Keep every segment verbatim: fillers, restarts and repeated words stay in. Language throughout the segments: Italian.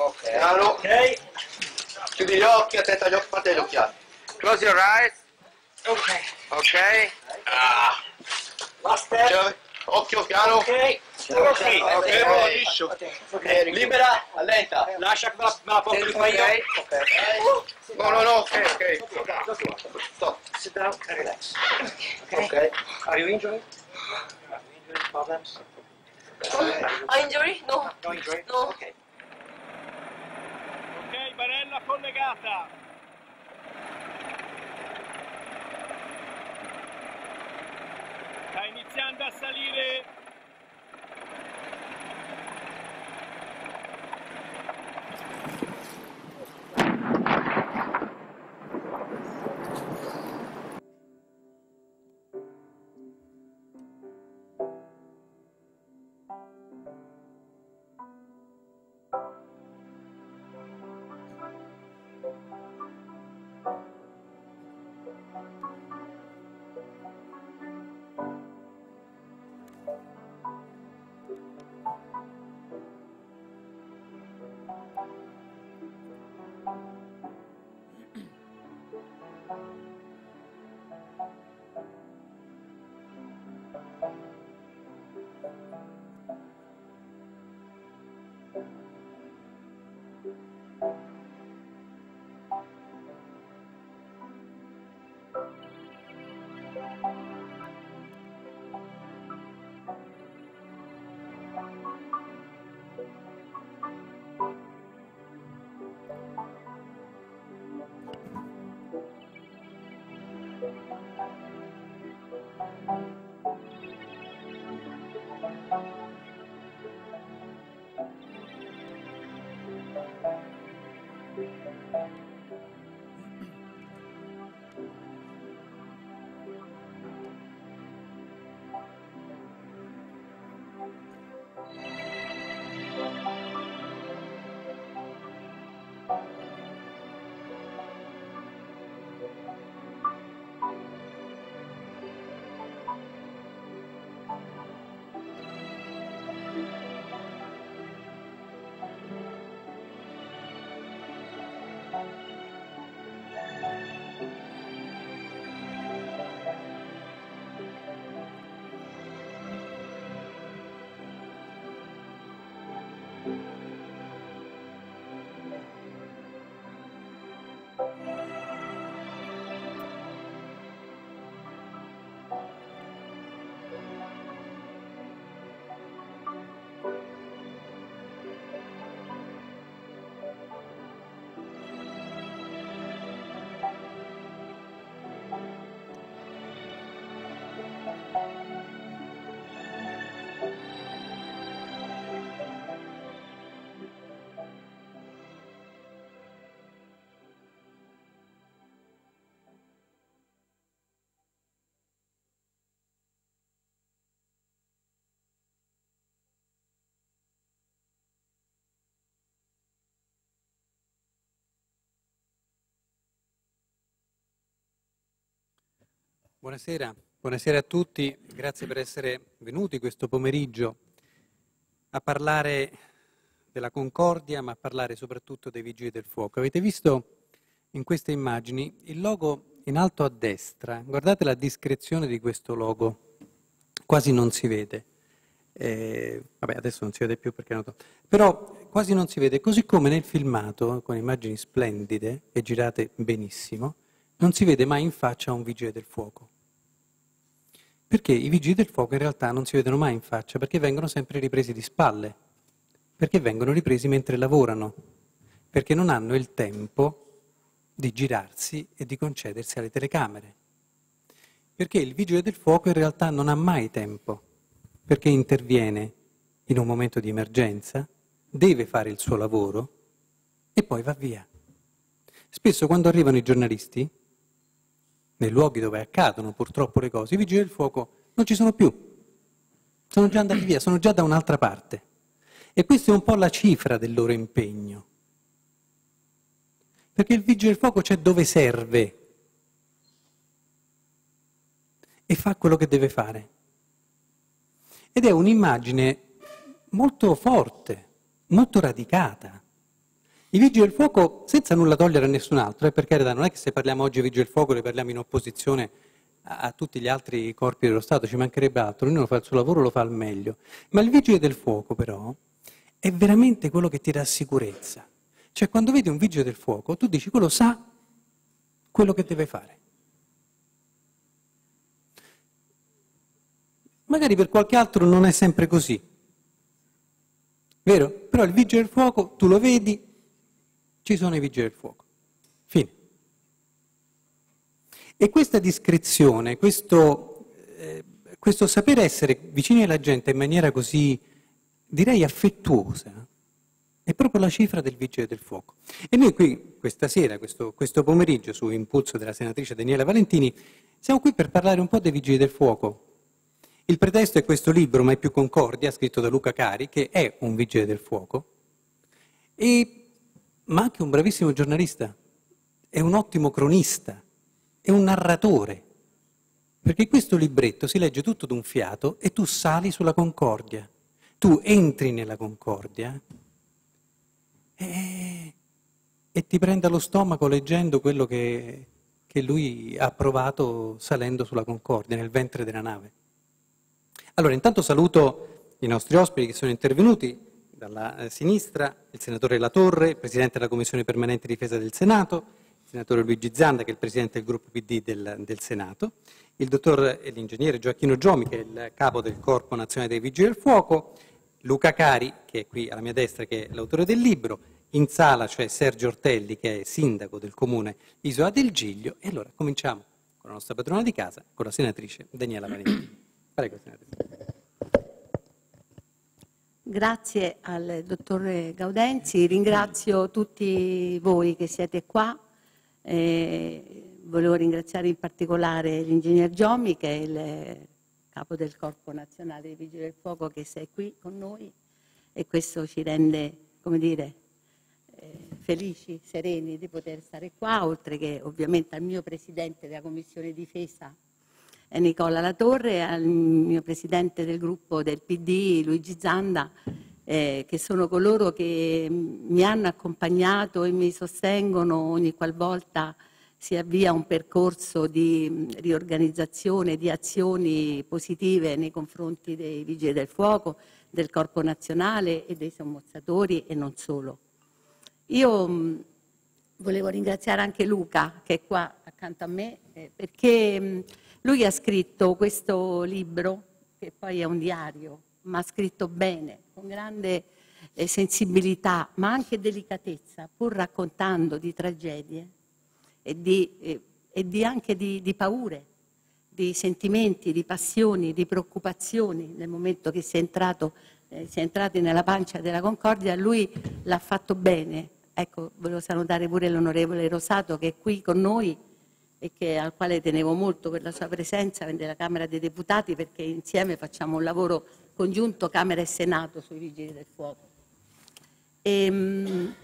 Ok. Piano. Ok. Chiudi gli occhi, attenta agli occhi, fate gli occhiali. Close your eyes. Ok. Ok. Ah. Last step. Cioè, occhio piano. Ok. Ok, Ok. fermo, liscio. Ok. Libera, allenta. Lascia che me la, me la porto di qua io. Ok. No, no, no, ok, ok. Stop. Sit down and relax. Okay. Ok. Are you injured? Injury problems? Ho injury? No. No injury? No. Ok. Ok, barella collegata. Sta iniziando a salire. Buonasera, buonasera a tutti, grazie per essere venuti questo pomeriggio a parlare della Concordia, ma a parlare soprattutto dei Vigili del Fuoco. Avete visto in queste immagini il logo in alto a destra, guardate la discrezione di questo logo, quasi non si vede, eh, vabbè adesso non si vede più perché è noto, però quasi non si vede, così come nel filmato, con immagini splendide e girate benissimo, non si vede mai in faccia un Vigile del Fuoco. Perché i Vigili del Fuoco in realtà non si vedono mai in faccia, perché vengono sempre ripresi di spalle, perché vengono ripresi mentre lavorano, perché non hanno il tempo di girarsi e di concedersi alle telecamere. Perché il Vigile del Fuoco in realtà non ha mai tempo, perché interviene in un momento di emergenza, deve fare il suo lavoro e poi va via. Spesso quando arrivano i giornalisti, nei luoghi dove accadono purtroppo le cose, i Vigili del Fuoco non ci sono più, sono già andati via, sono già da un'altra parte. E questa è un po' la cifra del loro impegno. Perché il Vigile del Fuoco c'è dove serve e fa quello che deve fare. Ed è un'immagine molto forte, molto radicata. I Vigili del Fuoco, senza nulla togliere a nessun altro, eh, per carità, non è che se parliamo oggi di Vigili del Fuoco le parliamo in opposizione a, a tutti gli altri corpi dello Stato, ci mancherebbe altro, ognuno fa il suo lavoro, lo fa al meglio. Ma il Vigile del Fuoco però è veramente quello che ti dà sicurezza. Cioè quando vedi un Vigile del Fuoco tu dici quello sa quello che deve fare. Magari per qualche altro non è sempre così, vero? Però il Vigile del Fuoco tu lo vedi, ci sono i Vigili del Fuoco. Fine. E questa discrezione, questo, eh, questo sapere essere vicini alla gente in maniera così, direi, affettuosa, è proprio la cifra del Vigile del Fuoco. E noi qui, questa sera, questo, questo pomeriggio, su impulso della senatrice Daniela Valentini, siamo qui per parlare un po' dei Vigili del Fuoco. Il pretesto è questo libro, Mai più Concordia, scritto da Luca Cari, che è un Vigile del Fuoco, e, ma anche un bravissimo giornalista, è un ottimo cronista, è un narratore, perché questo libretto si legge tutto d'un fiato e tu sali sulla Concordia, tu entri nella Concordia e, e ti prende allo stomaco leggendo quello che, che lui ha provato salendo sulla Concordia, nel ventre della nave. Allora, intanto saluto i nostri ospiti che sono intervenuti. Dalla eh, sinistra il senatore Latorre, Presidente della Commissione Permanente Difesa del Senato, il senatore Luigi Zanda, che è il Presidente del Gruppo P D del, del Senato, il dottor e l'ingegnere Gioacchino Giomi, che è il capo del Corpo Nazionale dei Vigili del Fuoco, Luca Cari, che è qui alla mia destra, che è l'autore del libro, in sala c'è Sergio Ortelli, che è sindaco del comune Isola del Giglio, e allora cominciamo con la nostra padrona di casa, con la senatrice Daniela Valentini. Prego, senatrice. Grazie al dottore Gaudenzi, ringrazio tutti voi che siete qua, eh, volevo ringraziare in particolare l'ingegner Giomi che è il capo del Corpo Nazionale dei Vigili del Fuoco che sei qui con noi e questo ci rende, come dire, eh, felici, sereni di poter stare qua, oltre che ovviamente al mio Presidente della Commissione Difesa Nicola Latorre, al mio presidente del gruppo del P D Luigi Zanda, eh, che sono coloro che mi hanno accompagnato e mi sostengono ogni qualvolta si avvia un percorso di riorganizzazione, di azioni positive nei confronti dei Vigili del Fuoco, del Corpo Nazionale e dei sommozzatori e non solo. Io mh, volevo ringraziare anche Luca che è qua accanto a me eh, perché mh, lui ha scritto questo libro, che poi è un diario, ma ha scritto bene, con grande eh, sensibilità, ma anche delicatezza, pur raccontando di tragedie e, di, eh, e di anche di, di paure, di sentimenti, di passioni, di preoccupazioni. Nel momento che si è, entrato, eh, si è entrati nella pancia della Concordia, lui l'ha fatto bene. Ecco, volevo salutare pure l'onorevole Rosato che è qui con noi, e che, al quale tenevo molto per la sua presenza nella Camera dei Deputati perché insieme facciamo un lavoro congiunto Camera e Senato sui Vigili del Fuoco. E, mh,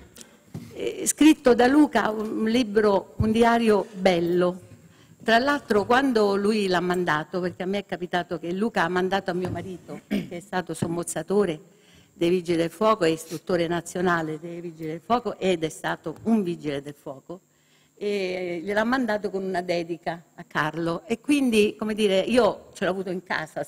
è scritto da Luca un libro, un diario bello. Tra l'altro quando lui l'ha mandato, perché a me è capitato che Luca ha mandato a mio marito, che è stato sommozzatore dei Vigili del Fuoco e istruttore nazionale dei Vigili del Fuoco ed è stato un Vigile del Fuoco, e gliel'ha mandato con una dedica a Carlo e quindi, come dire, io ce l'ho avuto in casa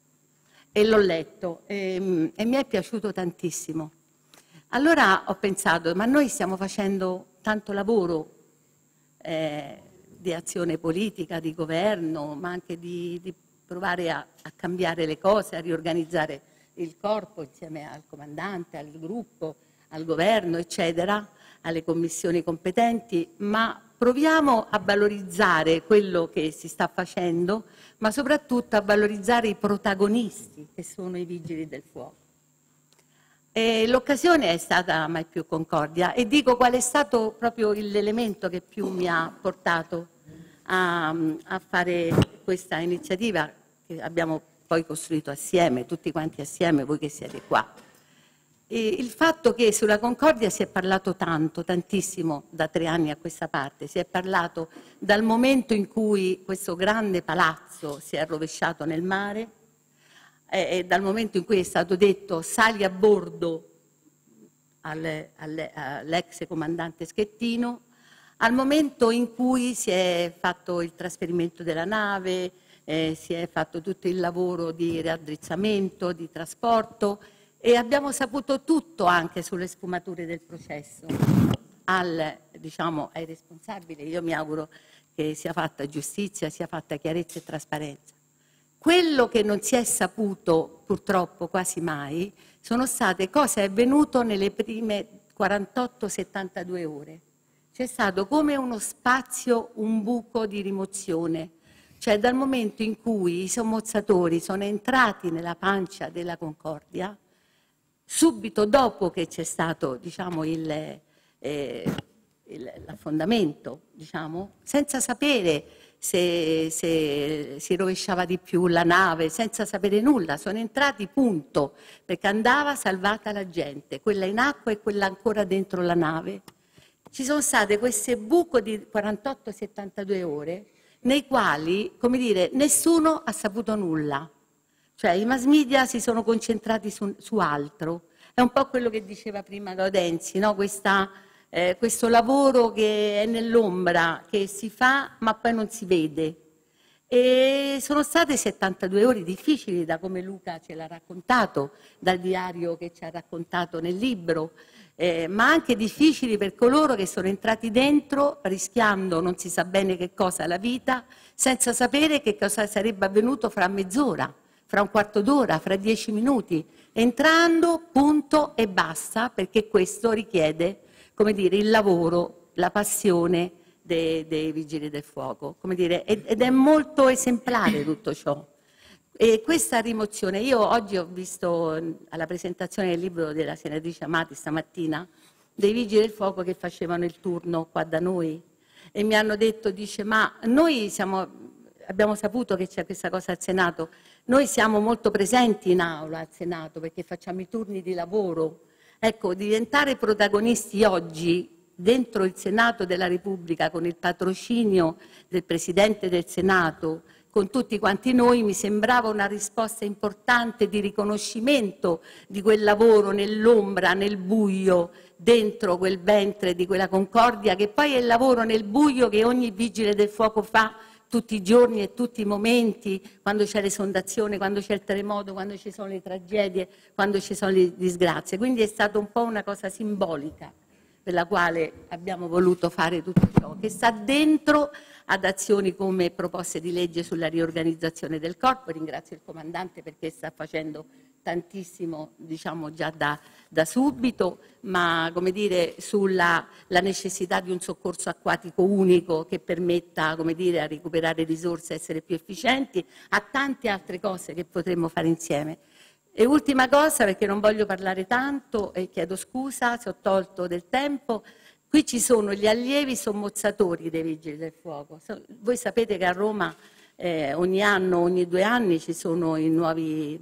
e l'ho letto e, e mi è piaciuto tantissimo. Allora ho pensato, ma noi stiamo facendo tanto lavoro eh, di azione politica, di governo, ma anche di, di provare a, a cambiare le cose, a riorganizzare il corpo insieme al comandante, al gruppo, al governo, eccetera, alle commissioni competenti, ma proviamo a valorizzare quello che si sta facendo, ma soprattutto a valorizzare i protagonisti che sono i Vigili del Fuoco. L'occasione è stata Mai più Concordia e dico qual è stato proprio l'elemento che più mi ha portato a, a fare questa iniziativa che abbiamo poi costruito assieme, tutti quanti assieme, voi che siete qua. E il fatto che sulla Concordia si è parlato tanto, tantissimo da tre anni a questa parte, si è parlato dal momento in cui questo grande palazzo si è rovesciato nel mare e, e dal momento in cui è stato detto sali a bordo al, al, all'ex comandante Schettino, al momento in cui si è fatto il trasferimento della nave, eh, si è fatto tutto il lavoro di raddrizzamento, di trasporto, e abbiamo saputo tutto anche sulle sfumature del processo. Al, diciamo, ai responsabili, io mi auguro che sia fatta giustizia, sia fatta chiarezza e trasparenza. Quello che non si è saputo purtroppo quasi mai sono state cosa è avvenuto nelle prime quarantotto settantadue ore. C'è stato come uno spazio, un buco di rimozione, cioè dal momento in cui i sommozzatori sono entrati nella pancia della Concordia, subito dopo che c'è stato, diciamo, il, eh, il, l'affondamento, diciamo, senza sapere se, se si rovesciava di più la nave, senza sapere nulla, sono entrati, punto, perché andava salvata la gente, quella in acqua e quella ancora dentro la nave. Ci sono state queste buco di quarantotto settantadue ore nei quali, come dire, nessuno ha saputo nulla. Cioè i mass media si sono concentrati su, su altro. È un po' quello che diceva prima Gaudenzi, no? Questa, eh, questo lavoro che è nell'ombra, che si fa ma poi non si vede. E sono state settantadue ore difficili, da come Luca ce l'ha raccontato, dal diario che ci ha raccontato nel libro, eh, ma anche difficili per coloro che sono entrati dentro rischiando non si sa bene che cosa la vita, senza sapere che cosa sarebbe avvenuto fra mezz'ora, fra un quarto d'ora, fra dieci minuti, entrando, punto e basta, perché questo richiede, come dire, il lavoro, la passione dei, dei Vigili del Fuoco, come dire, ed è molto esemplare tutto ciò. E questa rimozione, io oggi ho visto alla presentazione del libro della senatrice Amati stamattina, dei Vigili del Fuoco che facevano il turno qua da noi e mi hanno detto, dice, ma noi siamo, abbiamo saputo che c'è questa cosa al Senato, noi siamo molto presenti in aula al Senato perché facciamo i turni di lavoro. Ecco, diventare protagonisti oggi dentro il Senato della Repubblica con il patrocinio del Presidente del Senato, con tutti quanti noi, mi sembrava una risposta importante di riconoscimento di quel lavoro nell'ombra, nel buio, dentro quel ventre di quella Concordia, che poi è il lavoro nel buio che ogni Vigile del Fuoco fa tutti i giorni e tutti i momenti, quando c'è l'esondazione, quando c'è il terremoto, quando ci sono le tragedie, quando ci sono le disgrazie. Quindi è stata un po' una cosa simbolica per la quale abbiamo voluto fare tutto ciò, che sta dentro ad azioni come proposte di legge sulla riorganizzazione del corpo. Ringrazio il comandante perché sta facendo tantissimo, diciamo, già da, da subito, ma come dire, sulla la necessità di un soccorso acquatico unico che permetta, come dire, a recuperare risorse, essere più efficienti, a tante altre cose che potremmo fare insieme. E ultima cosa, perché non voglio parlare tanto e chiedo scusa se ho tolto del tempo, qui ci sono gli allievi sommozzatori dei Vigili del Fuoco. Voi sapete che a Roma eh, ogni anno, ogni due anni ci sono i nuovi,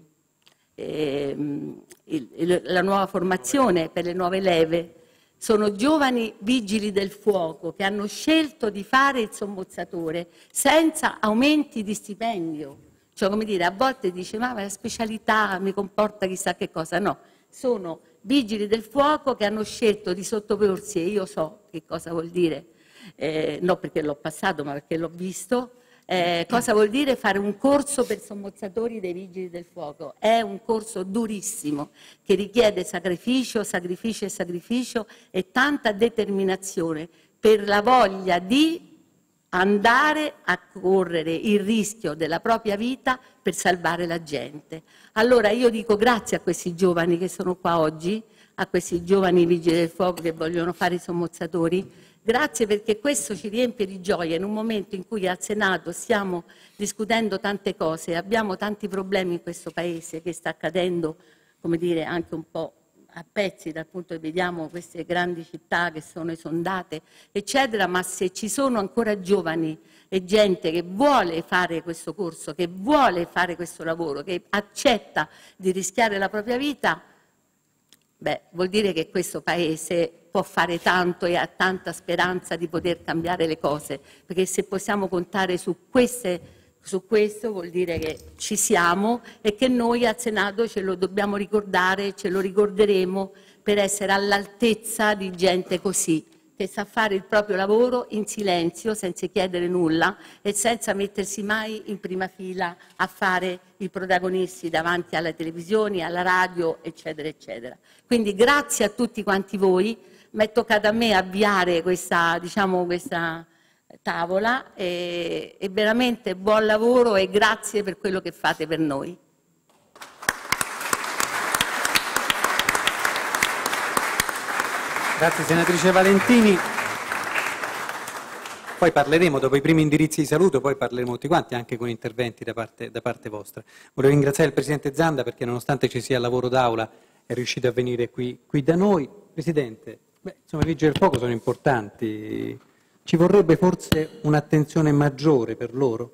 eh, il, il, la nuova formazione per le nuove leve. Sono giovani Vigili del Fuoco che hanno scelto di fare il sommozzatore senza aumenti di stipendio. Cioè, come dire, a volte dice, ma la specialità mi comporta chissà che cosa. No, sono Vigili del Fuoco che hanno scelto di sottoporsi, e io so che cosa vuol dire, eh, non perché l'ho passato, ma perché l'ho visto, eh, cosa vuol dire fare un corso per sommozzatori dei Vigili del Fuoco. È un corso durissimo, che richiede sacrificio, sacrificio e sacrificio e tanta determinazione per la voglia di andare a correre il rischio della propria vita per salvare la gente. Allora io dico grazie a questi giovani che sono qua oggi, a questi giovani Vigili del Fuoco che vogliono fare i sommozzatori, grazie perché questo ci riempie di gioia in un momento in cui al Senato stiamo discutendo tante cose, abbiamo tanti problemi in questo Paese che sta accadendo, come dire, anche un po' a pezzi dal punto che vediamo queste grandi città che sono esondate, eccetera, ma se ci sono ancora giovani e gente che vuole fare questo corso, che vuole fare questo lavoro, che accetta di rischiare la propria vita, beh, vuol dire che questo Paese può fare tanto e ha tanta speranza di poter cambiare le cose, perché se possiamo contare su queste Su questo vuol dire che ci siamo e che noi al Senato ce lo dobbiamo ricordare, ce lo ricorderemo per essere all'altezza di gente così, che sa fare il proprio lavoro in silenzio, senza chiedere nulla e senza mettersi mai in prima fila a fare i protagonisti davanti alle televisioni, alla radio, eccetera, eccetera. Quindi grazie a tutti quanti voi, mi è toccato a me avviare questa, diciamo, questa tavola e, e veramente buon lavoro e grazie per quello che fate per noi. Grazie senatrice Valentini. Poi parleremo, dopo i primi indirizzi di saluto, poi parleremo tutti quanti, anche con interventi da parte, da parte vostra. Volevo ringraziare il Presidente Zanda perché nonostante ci sia lavoro d'aula è riuscito a venire qui, qui da noi. Presidente, beh, insomma i Vigili del Fuoco sono importanti, ci vorrebbe forse un'attenzione maggiore per loro?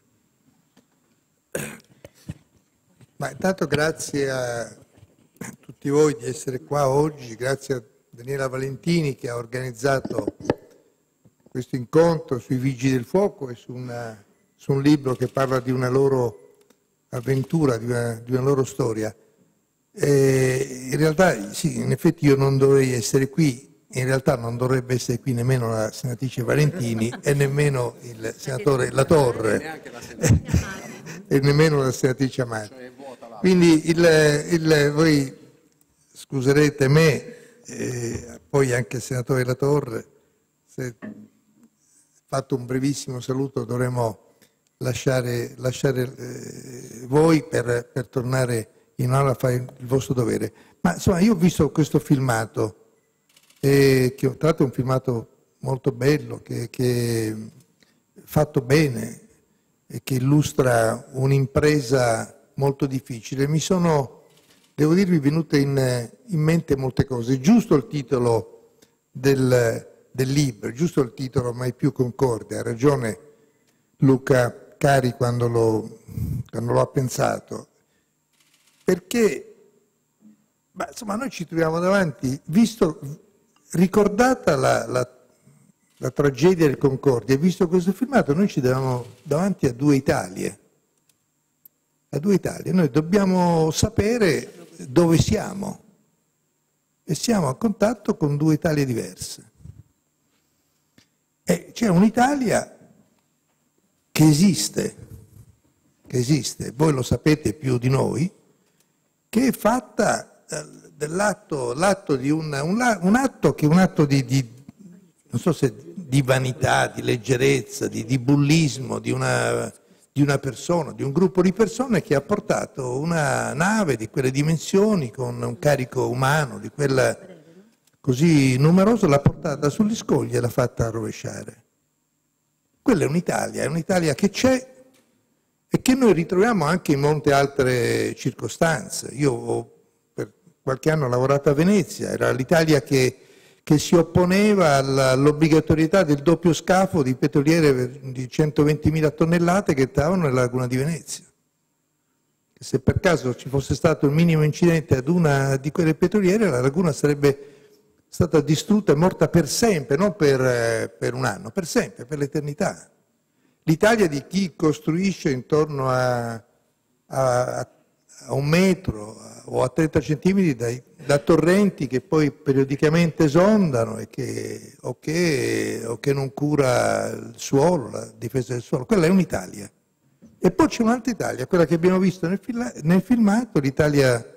Ma intanto grazie a tutti voi di essere qua oggi, grazie a Daniela Valentini che ha organizzato questo incontro sui Vigili del Fuoco e su, una, su un libro che parla di una loro avventura, di una, di una loro storia. E in realtà sì, in effetti io non dovrei essere qui, in realtà non dovrebbe essere qui nemmeno la senatrice Valentini e nemmeno il senatore Latorre e nemmeno la senatrice Amati. Quindi il, il, voi scuserete me, e poi anche il senatore Latorre, se fatto un brevissimo saluto dovremo lasciare, lasciare eh, voi per, per tornare in aula a fare il vostro dovere. Ma insomma io ho visto questo filmato, eh, che tra l'altro è un filmato molto bello, che, che è fatto bene e che illustra un'impresa molto difficile. Mi sono, devo dirvi, venute in, in mente molte cose. Giusto il titolo del, del libro, giusto il titolo Mai più Concordia, ha ragione Luca Cari quando lo, quando lo ha pensato, perché ma, insomma, noi ci troviamo davanti, visto, ricordata la, la, la tragedia del Concordia, visto questo filmato, noi ci troviamo davanti a due Italie, a due Italie, noi dobbiamo sapere dove siamo e siamo a contatto con due Italie diverse. E c'è un'Italia che esiste, che esiste, voi lo sapete più di noi, che è fatta dell'atto, l'atto di un, un, un atto che è un atto di, di, non so se di vanità, di leggerezza, di, di bullismo, di una, di una persona, di un gruppo di persone che ha portato una nave di quelle dimensioni con un carico umano di quella così numeroso, l'ha portata sugli scogli e l'ha fatta rovesciare. Quella è un'Italia, è un'Italia che c'è e che noi ritroviamo anche in molte altre circostanze. Io ho per qualche anno lavorato a Venezia, era l'Italia che, che si opponeva all'obbligatorietà del doppio scafo di petroliere di centoventimila tonnellate che stavano nella laguna di Venezia. Se per caso ci fosse stato il minimo incidente ad una di quelle petroliere, la laguna sarebbe stata distrutta e morta per sempre, non per, per un anno, per sempre, per l'eternità. L'Italia di chi costruisce intorno a, a, a un metro o a trenta centimetri dai, da torrenti che poi periodicamente esondano e che, o, che, o che non cura il suolo, la difesa del suolo. Quella è un'Italia. E poi c'è un'altra Italia, quella che abbiamo visto nel, fil nel filmato, l'Italia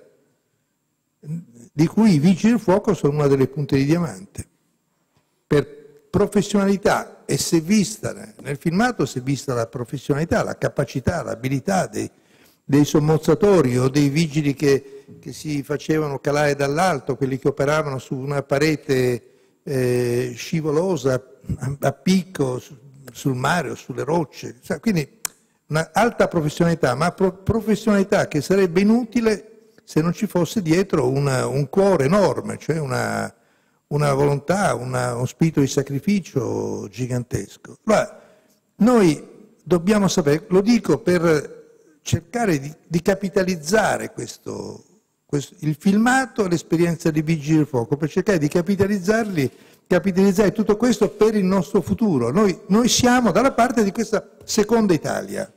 di cui i Vigili del Fuoco sono una delle punte di diamante. Per professionalità, e si è vista nel filmato, si è vista la professionalità, la capacità, l'abilità dei, dei sommozzatori o dei vigili che, che si facevano calare dall'alto, quelli che operavano su una parete eh, scivolosa a, a picco su, sul mare o sulle rocce. Quindi un'alta professionalità, ma pro professionalità che sarebbe inutile se non ci fosse dietro una, un cuore enorme, cioè una, una volontà, una, uno spirito di sacrificio gigantesco. Allora, noi dobbiamo sapere, lo dico per cercare di, di capitalizzare questo, questo, il filmato e l'esperienza di Vigili del Fuoco, per cercare di capitalizzarli, capitalizzare tutto questo per il nostro futuro. Noi, noi siamo dalla parte di questa seconda Italia.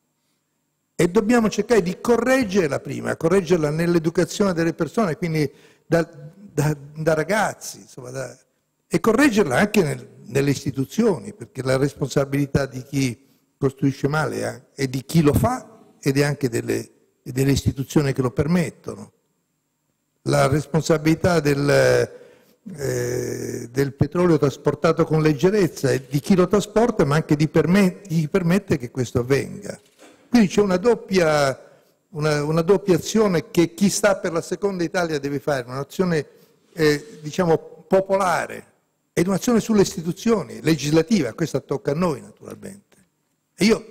E dobbiamo cercare di correggere la prima, correggerla nell'educazione delle persone, quindi da, da, da ragazzi, insomma, da, e correggerla anche nel, nelle istituzioni, perché la responsabilità di chi costruisce male è di chi lo fa ed è anche delle, delle istituzioni che lo permettono. La responsabilità del, eh, del petrolio trasportato con leggerezza è di chi lo trasporta, ma anche di, permet- di chi permette che questo avvenga. Quindi c'è una doppia, una, una doppia azione che chi sta per la seconda Italia deve fare, un'azione eh, diciamo popolare ed un'azione sulle istituzioni, legislativa, questa tocca a noi naturalmente. E io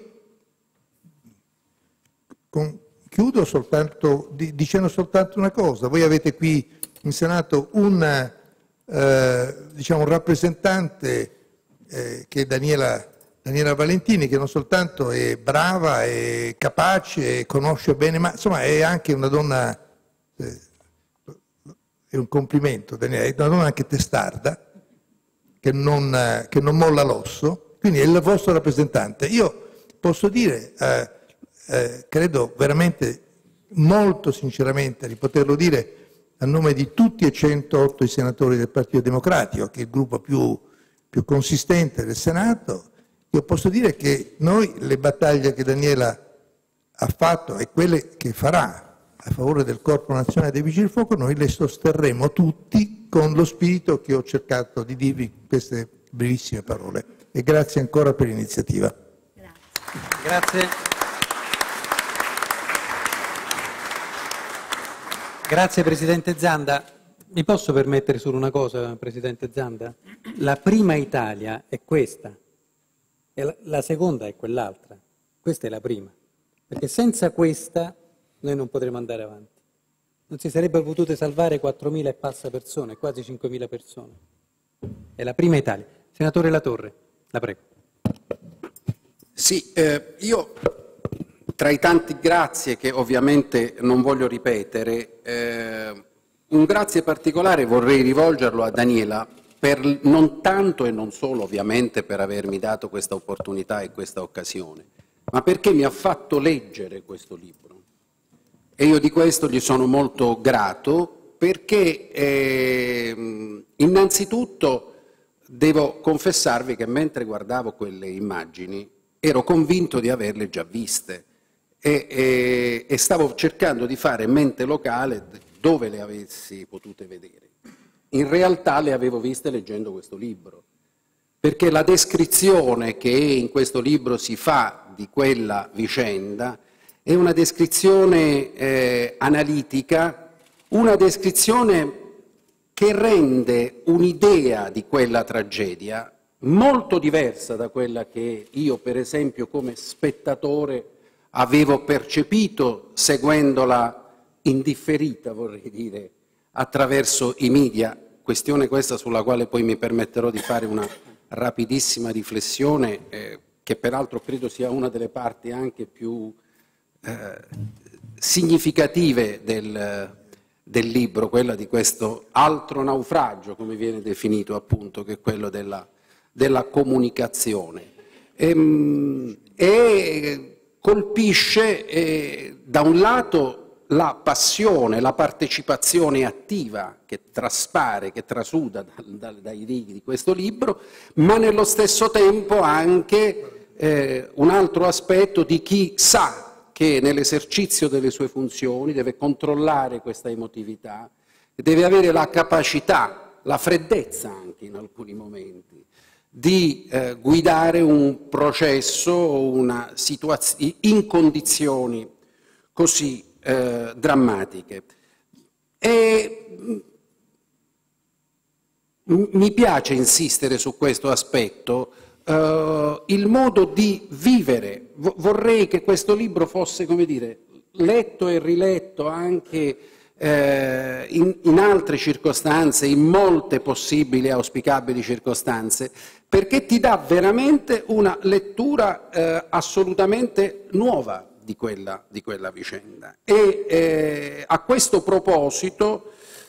con, chiudo soltanto, di, dicendo soltanto una cosa, voi avete qui in Senato un, eh, diciamo, un rappresentante eh, che è Daniela, Daniela Valentini, che non soltanto è brava, è capace, conosce bene, ma insomma è anche una donna, eh, è un complimento, Daniela, è una donna anche testarda, che non, che non molla l'osso, quindi è il vostro rappresentante. Io posso dire, eh, eh, credo veramente molto sinceramente di poterlo dire a nome di tutti e centootto i senatori del Partito Democratico, che è il gruppo più, più consistente del Senato, io posso dire che noi le battaglie che Daniela ha fatto e quelle che farà a favore del Corpo Nazionale dei Vigili del Fuoco, noi le sosterremo tutti con lo spirito che ho cercato di dirvi in queste brevissime parole. E grazie ancora per l'iniziativa. Grazie. Grazie. Grazie Presidente Zanda. Mi posso permettere solo una cosa, Presidente Zanda? La prima Italia è questa e la, la seconda è quell'altra. Questa è la prima, perché senza questa noi non potremo andare avanti. Non si sarebbero potute salvare quattromila e passa persone, quasi cinquemila persone. È la prima Italia. Senatore Latorre, la prego. Sì, eh, io tra i tanti grazie che ovviamente non voglio ripetere, eh, un grazie particolare vorrei rivolgerlo a Daniela, per, non tanto e non solo ovviamente per avermi dato questa opportunità e questa occasione, ma perché mi ha fatto leggere questo libro. E io di questo gli sono molto grato perché eh, innanzitutto devo confessarvi che mentre guardavo quelle immagini ero convinto di averle già viste e, e, e stavo cercando di fare mente locale dove le avessi potute vedere. In realtà le avevo viste leggendo questo libro, perché la descrizione che in questo libro si fa di quella vicenda è una descrizione eh, analitica, una descrizione che rende un'idea di quella tragedia molto diversa da quella che io, per esempio, come spettatore avevo percepito seguendola indifferita, vorrei dire, attraverso i media, questione questa sulla quale poi mi permetterò di fare una rapidissima riflessione, eh, che peraltro credo sia una delle parti anche più Eh, significative del, del libro, quella di questo altro naufragio, come viene definito appunto, che è quello della, della comunicazione. E, e colpisce eh, da un lato la passione, la partecipazione attiva che traspare, che trasuda da, da, dai righi di questo libro, ma nello stesso tempo anche eh, un altro aspetto di chi sa che nell'esercizio delle sue funzioni deve controllare questa emotività, deve avere la capacità, la freddezza anche in alcuni momenti, di eh, guidare un processo o una situazione in condizioni così eh, drammatiche. E mi piace insistere su questo aspetto. Uh, il modo di vivere. V- vorrei che questo libro fosse, come dire, letto e riletto anche eh, in, in altre circostanze, in molte possibili e auspicabili circostanze, perché ti dà veramente una lettura eh, assolutamente nuova di quella, di quella vicenda. E eh, a questo proposito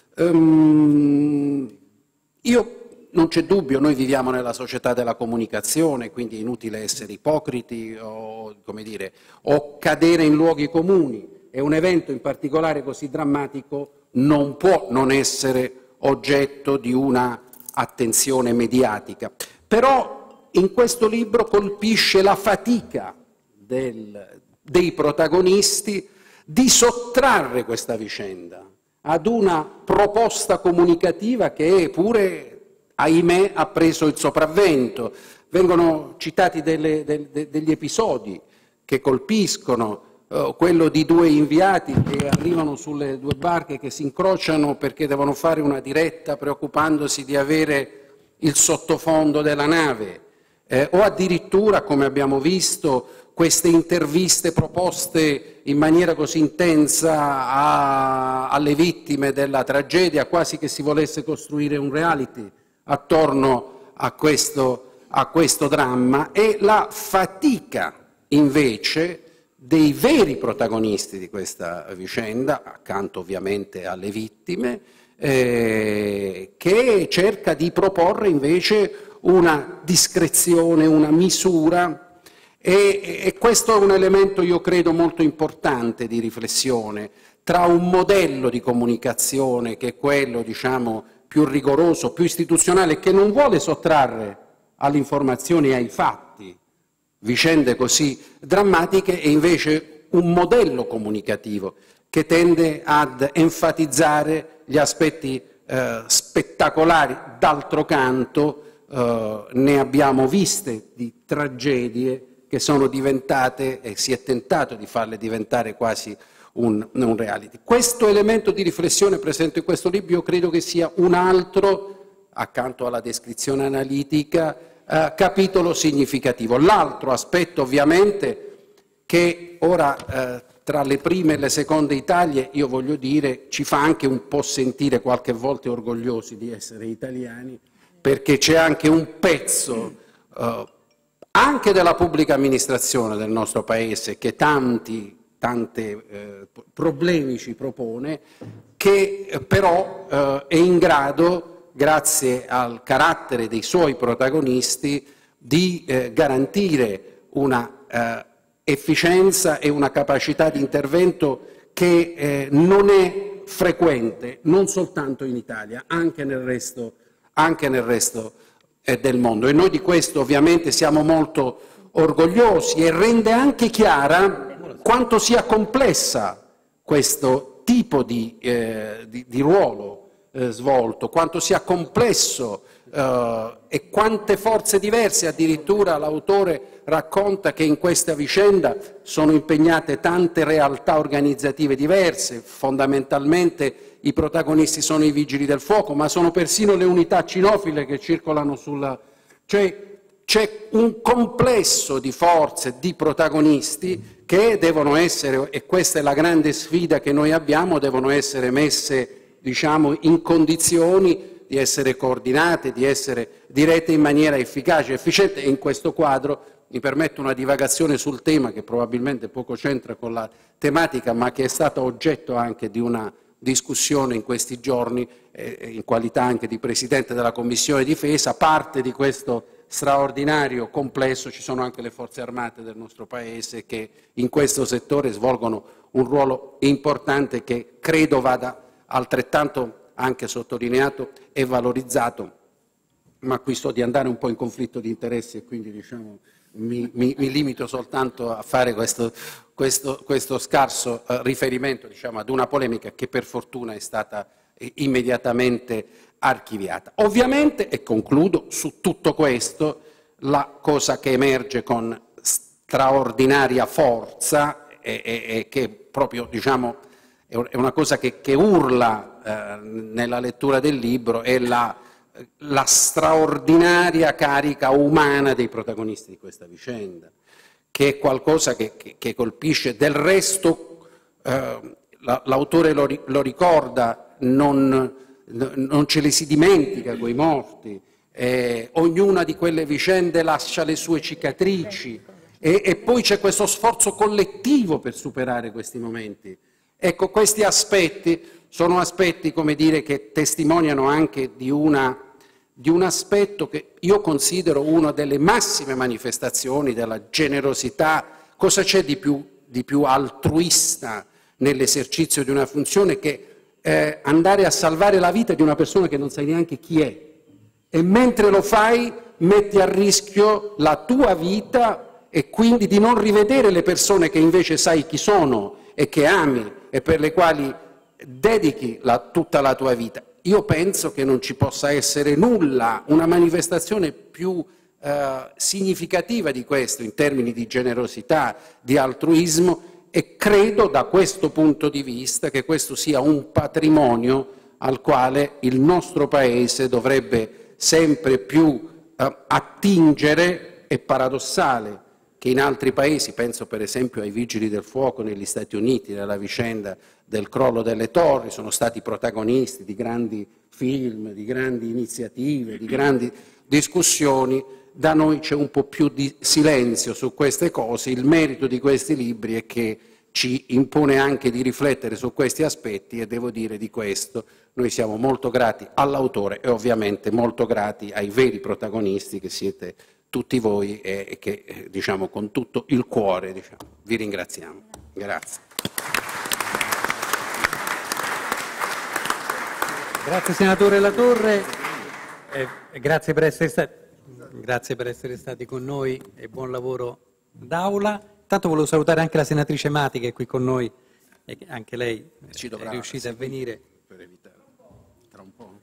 um, io non c'è dubbio, noi viviamo nella società della comunicazione, quindi è inutile essere ipocriti o, come dire, o cadere in luoghi comuni. E un evento in particolare così drammatico non può non essere oggetto di una attenzione mediatica. Però in questo libro colpisce la fatica del, dei protagonisti di sottrarre questa vicenda ad una proposta comunicativa che pure, ahimè, ha preso il sopravvento. Vengono citati delle, de, de, degli episodi che colpiscono, eh, quello di due inviati che arrivano sulle due barche che si incrociano perché devono fare una diretta preoccupandosi di avere il sottofondo della nave, eh, o addirittura, come abbiamo visto, queste interviste proposte in maniera così intensa a, alle vittime della tragedia, quasi che si volesse costruire un reality attorno a questo, a questo dramma, e la fatica invece dei veri protagonisti di questa vicenda, accanto ovviamente alle vittime, eh, che cerca di proporre invece una discrezione, una misura. E, e questo è un elemento, io credo, molto importante di riflessione tra un modello di comunicazione che è quello, diciamo, più rigoroso, più istituzionale, che non vuole sottrarre alle informazioni e ai fatti vicende così drammatiche, e invece un modello comunicativo che tende ad enfatizzare gli aspetti eh, spettacolari. D'altro canto eh, ne abbiamo viste di tragedie che sono diventate, e si è tentato di farle diventare quasi un, un reality. Questo elemento di riflessione presente in questo libro io credo che sia un altro, accanto alla descrizione analitica, eh, capitolo significativo. L'altro aspetto ovviamente che ora eh, tra le prime e le seconde Italie, io voglio dire, ci fa anche un po' sentire qualche volta orgogliosi di essere italiani, perché c'è anche un pezzo eh, anche della pubblica amministrazione del nostro Paese, che tanti, tanti eh, problemi ci propone, che eh, però eh, è in grado, grazie al carattere dei suoi protagonisti, di eh, garantire una eh, efficienza e una capacità di intervento che eh, non è frequente, non soltanto in Italia, anche nel resto, anche nel resto del mondo, e noi di questo ovviamente siamo molto orgogliosi, e rende anche chiara quanto sia complessa questo tipo di, eh, di, di ruolo eh, svolto, quanto sia complesso eh, e quante forze diverse. Addirittura l'autore racconta che in questa vicenda sono impegnate tante realtà organizzative diverse, fondamentalmente i protagonisti sono i vigili del fuoco, ma sono persino le unità cinofile che circolano sulla... Cioè c'è un complesso di forze, di protagonisti che devono essere, e questa è la grande sfida che noi abbiamo, devono essere messe, diciamo, in condizioni di essere coordinate, di essere dirette in maniera efficace e efficiente. E in questo quadro mi permetto una divagazione sul tema che probabilmente poco c'entra con la tematica, ma che è stata oggetto anche di una discussione in questi giorni, eh, in qualità anche di Presidente della Commissione Difesa. Parte di questo straordinario complesso ci sono anche le Forze Armate del nostro Paese, che in questo settore svolgono un ruolo importante che credo vada altrettanto anche sottolineato e valorizzato. Ma qui sto di andare un po' in conflitto di interessi, e quindi diciamo, mi, mi, mi limito soltanto a fare questo, questo, questo scarso eh, riferimento, diciamo, ad una polemica che per fortuna è stata eh, immediatamente archiviata. Ovviamente, e concludo, su tutto questo la cosa che emerge con straordinaria forza e, e, e che proprio, diciamo, è una cosa che, che urla eh, nella lettura del libro, è la la straordinaria carica umana dei protagonisti di questa vicenda, che è qualcosa che, che, che colpisce. Del resto eh, l'autore lo, lo ricorda, non, non ce li si dimentica quei morti, eh, ognuna di quelle vicende lascia le sue cicatrici, e, e poi c'è questo sforzo collettivo per superare questi momenti. Ecco, questi aspetti sono aspetti, come dire, che testimoniano anche di una di un aspetto che io considero una delle massime manifestazioni della generosità. Cosa c'è di più, di più altruista nell'esercizio di una funzione che eh, andare a salvare la vita di una persona che non sai neanche chi è, e mentre lo fai metti a rischio la tua vita e quindi di non rivedere le persone che invece sai chi sono e che ami e per le quali dedichi la, tutta la tua vita. Io penso che non ci possa essere nulla, una manifestazione più eh, significativa di questo in termini di generosità, di altruismo, e credo da questo punto di vista che questo sia un patrimonio al quale il nostro Paese dovrebbe sempre più eh, attingere. È paradossale che in altri paesi, penso per esempio ai Vigili del Fuoco negli Stati Uniti, nella vicenda del crollo delle torri, sono stati protagonisti di grandi film, di grandi iniziative, di grandi discussioni. Da noi c'è un po' più di silenzio su queste cose. Il merito di questi libri è che ci impone anche di riflettere su questi aspetti, e devo dire di questo noi siamo molto grati all'autore e ovviamente molto grati ai veri protagonisti che siete tutti voi e che diciamo con tutto il cuore diciamo, vi ringraziamo. Grazie. Grazie senatore Latorre, eh, grazie, per essere stati, grazie per essere stati con noi e buon lavoro d'aula. Intanto volevo salutare anche la senatrice Mati che è qui con noi e che anche lei Ci è riuscita a venire. Per evitare tra un po'.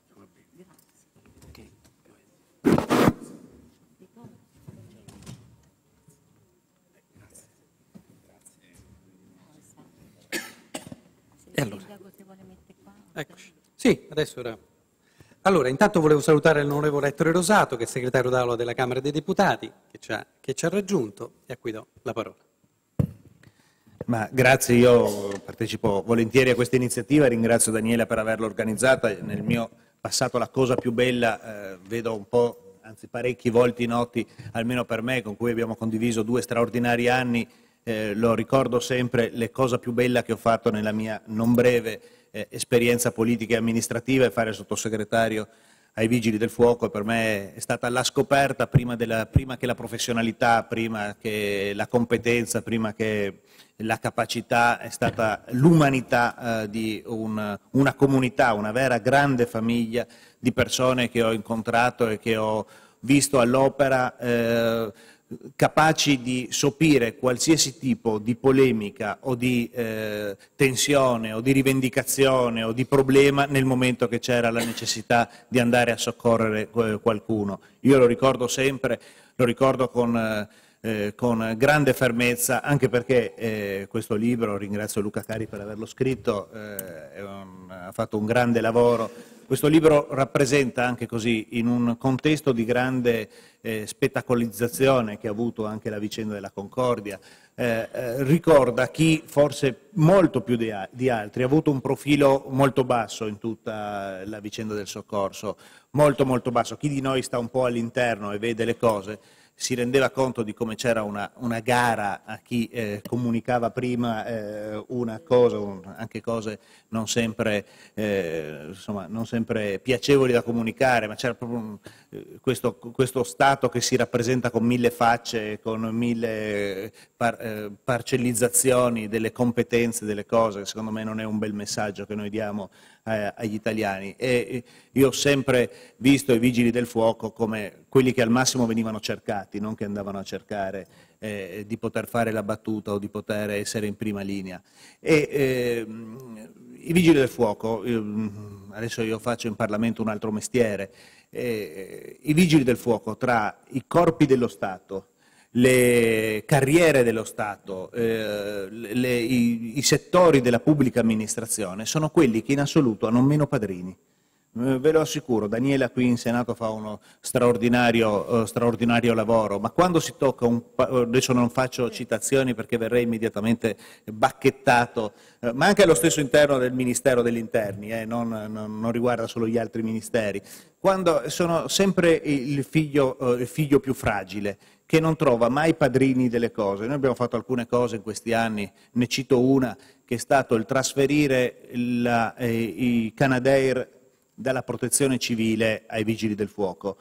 E allora? Eccoci. Sì, adesso era. Allora, intanto volevo salutare l'onorevole Ettore Rosato, che è segretario d'aula della Camera dei Deputati, che ci ha, che ci ha raggiunto, e a cui do la parola. Ma grazie, io partecipo volentieri a questa iniziativa, ringrazio Daniela per averla organizzata. Nel mio passato la cosa più bella, eh, vedo un po', anzi parecchi volti noti, almeno per me, con cui abbiamo condiviso due straordinari anni, eh, lo ricordo sempre, le cosa più bella che ho fatto nella mia non breve eh, esperienza politica e amministrativa è fare sottosegretario ai Vigili del Fuoco, e per me è stata la scoperta prima, della, prima che la professionalità, prima che la competenza, prima che la capacità, è stata l'umanità eh, di un, una comunità, una vera grande famiglia di persone che ho incontrato e che ho visto all'opera, eh, capaci di sopire qualsiasi tipo di polemica o di eh, tensione o di rivendicazione o di problema nel momento che c'era la necessità di andare a soccorrere eh, qualcuno. Io lo ricordo sempre, lo ricordo con, eh, con grande fermezza, anche perché eh, questo libro, ringrazio Luca Cari per averlo scritto, eh, è un, ha fatto un grande lavoro. Questo libro rappresenta anche così, in un contesto di grande eh, spettacolizzazione che ha avuto anche la vicenda della Concordia, eh, eh, ricorda chi forse molto più di, di altri ha avuto un profilo molto basso in tutta la vicenda del soccorso, molto molto basso. Chi di noi sta un po' all'interno e vede le cose si rendeva conto di come c'era una, una gara a chi eh, comunicava prima eh, una cosa, un, anche cose non sempre, eh, insomma, non sempre piacevoli da comunicare, ma c'era proprio un, eh, questo, questo Stato che si rappresenta con mille facce, con mille par, eh, parcellizzazioni delle competenze, delle cose, che secondo me non è un bel messaggio che noi diamo eh, agli italiani. E io ho sempre visto i Vigili del Fuoco come quelli che al massimo venivano cercati, non che andavano a cercare eh, di poter fare la battuta o di poter essere in prima linea. E, eh, i Vigili del Fuoco, io, adesso io faccio in Parlamento un altro mestiere, eh, i Vigili del Fuoco tra i corpi dello Stato, le carriere dello Stato, eh, le, i, i settori della pubblica amministrazione sono quelli che in assoluto hanno meno padrini. Ve lo assicuro, Daniela qui in Senato fa uno straordinario, uh, straordinario lavoro, ma quando si tocca un... adesso non faccio citazioni perché verrei immediatamente bacchettato, uh, ma anche allo stesso interno del Ministero degli Interni, eh, non, non, non riguarda solo gli altri ministeri, quando sono sempre il figlio, uh, il figlio più fragile, che non trova mai padrini delle cose. Noi abbiamo fatto alcune cose in questi anni, ne cito una, che è stato il trasferire la, eh, i Canadair dalla protezione civile ai Vigili del Fuoco.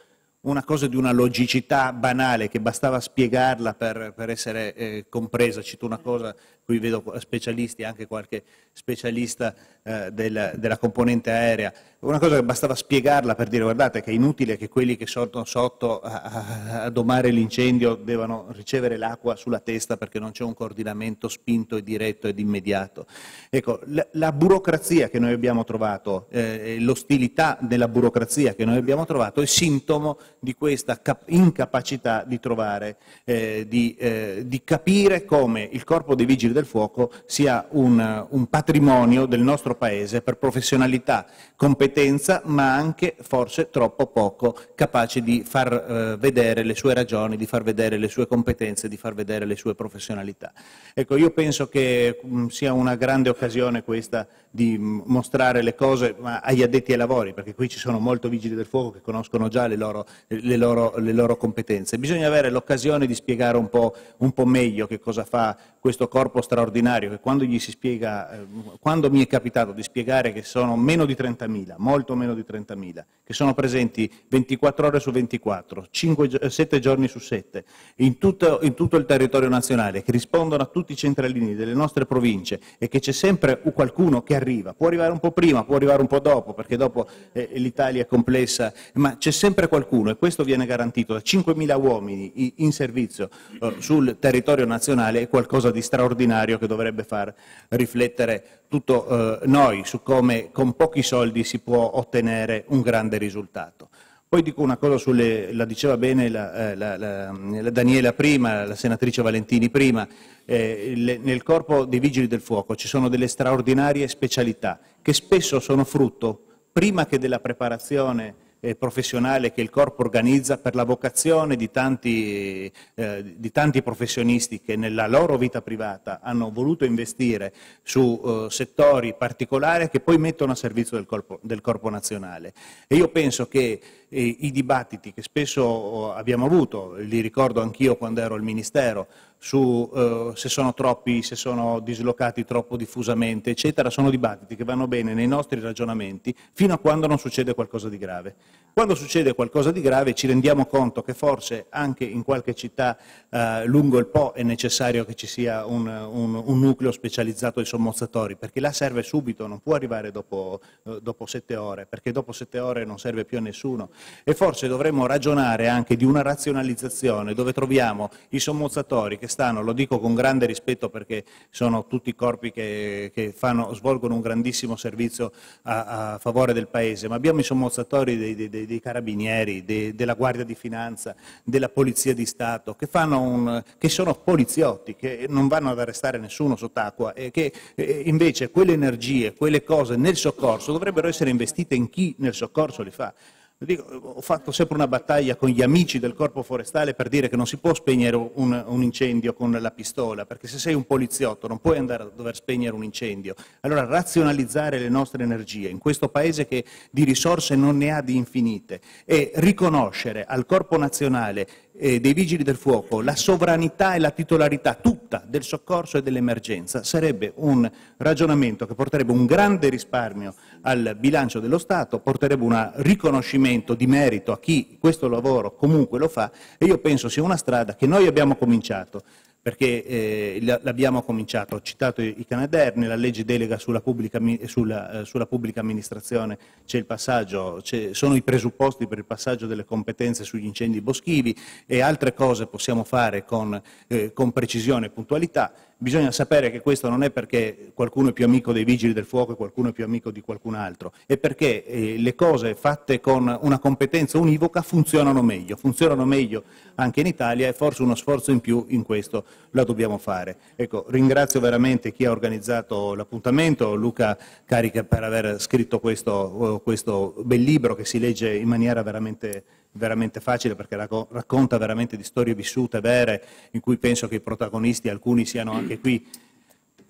una cosa di una logicità banale che bastava spiegarla per, per essere eh, compresa. Cito una cosa, qui vedo specialisti, anche qualche specialista eh, del, della componente aerea, una cosa che bastava spiegarla per dire guardate che è inutile che quelli che sono sotto a, a, a domare l'incendio devono ricevere l'acqua sulla testa perché non c'è un coordinamento spinto e diretto ed immediato. Ecco, la, la burocrazia che noi abbiamo trovato, eh, l'ostilità della burocrazia che noi abbiamo trovato è sintomo di questa incapacità di trovare, eh, di, eh, di capire come il Corpo dei Vigili del Fuoco sia un, un patrimonio del nostro Paese per professionalità, competenza, ma anche forse troppo poco capace di far eh, vedere le sue ragioni, di far vedere le sue competenze, di far vedere le sue professionalità. Ecco, io penso che mh, sia una grande occasione questa di mh, mostrare le cose ma agli addetti ai lavori, perché qui ci sono molti vigili del fuoco che conoscono già le loro, le loro, le loro competenze. Bisogna avere l'occasione di spiegare un po', un po' meglio che cosa fa questo corpo straordinario, che quando gli si spiega, eh, quando mi è capitato di spiegare che sono meno di trentamila, molto meno di trentamila, che sono presenti ventiquattro ore su ventiquattro, sette giorni su sette, in tutto, in tutto il territorio nazionale, che rispondono a tutti i centralini delle nostre province e che c'è sempre qualcuno che arriva, può arrivare un po' prima, può arrivare un po' dopo, perché dopo eh, l'Italia è complessa, ma c'è sempre qualcuno e questo viene garantito da cinquemila uomini in servizio eh, sul territorio nazionale, è qualcosa di straordinario che dovrebbe far riflettere tutto eh, noi su come con pochi soldi si può ottenere un grande risultato. Poi dico una cosa, sulle, la diceva bene la, la, la, la Daniela prima, la senatrice Valentini prima, eh, le, nel Corpo dei Vigili del Fuoco ci sono delle straordinarie specialità che spesso sono frutto, prima che della preparazione eh, professionale che il Corpo organizza, per la vocazione di tanti, eh, di tanti professionisti che nella loro vita privata hanno voluto investire su eh, settori particolari che poi mettono a servizio del corpo, del corpo nazionale. E io penso che eh, i dibattiti che spesso abbiamo avuto, li ricordo anch'io quando ero al Ministero, su eh, se sono troppi, se sono dislocati troppo diffusamente, eccetera, sono dibattiti che vanno bene nei nostri ragionamenti fino a quando non succede qualcosa di grave. Quando succede qualcosa di grave ci rendiamo conto che forse anche in qualche città eh, lungo il Po è necessario che ci sia un, un, un nucleo specializzato di sommozzatori, perché là serve subito, non può arrivare dopo, eh, dopo sette ore, perché dopo sette ore non serve più a nessuno. E forse dovremmo ragionare anche di una razionalizzazione dove troviamo i sommozzatori che stanno, lo dico con grande rispetto perché sono tutti corpi che, che fanno, svolgono un grandissimo servizio a, a favore del Paese, ma abbiamo i sommozzatori dei, dei, dei carabinieri, dei, della Guardia di Finanza, della Polizia di Stato, che, fanno un, che sono poliziotti, che non vanno ad arrestare nessuno sott'acqua e che eh, invece quelle energie, quelle cose nel soccorso dovrebbero essere investite in chi nel soccorso li fa. Dico, ho fatto sempre una battaglia con gli amici del Corpo Forestale per dire che non si può spegnere un, un incendio con la pistola, perché se sei un poliziotto non puoi andare a dover spegnere un incendio. Allora razionalizzare le nostre energie in questo Paese che di risorse non ne ha di infinite e riconoscere al Corpo Nazionale eh, dei Vigili del Fuoco la sovranità e la titolarità tutta del soccorso e dell'emergenza sarebbe un ragionamento che porterebbe un grande risparmio al bilancio dello Stato, porterebbe un riconoscimento di merito a chi questo lavoro comunque lo fa e io penso sia una strada che noi abbiamo cominciato, perché eh, l'abbiamo cominciato, ho citato i Canadair, nella legge delega sulla pubblica, sulla, eh, sulla pubblica amministrazione c'è il passaggio, sono i presupposti per il passaggio delle competenze sugli incendi boschivi e altre cose possiamo fare con, eh, con precisione e puntualità. Bisogna sapere che questo non è perché qualcuno è più amico dei Vigili del Fuoco e qualcuno è più amico di qualcun altro, è perché eh, le cose fatte con una competenza univoca funzionano meglio, funzionano meglio anche in Italia e forse uno sforzo in più in questo lo dobbiamo fare. Ecco, ringrazio veramente chi ha organizzato l'appuntamento, Luca Carica per aver scritto questo, questo bel libro che si legge in maniera veramente veramente facile perché racconta veramente di storie vissute, vere, in cui penso che i protagonisti, alcuni siano anche qui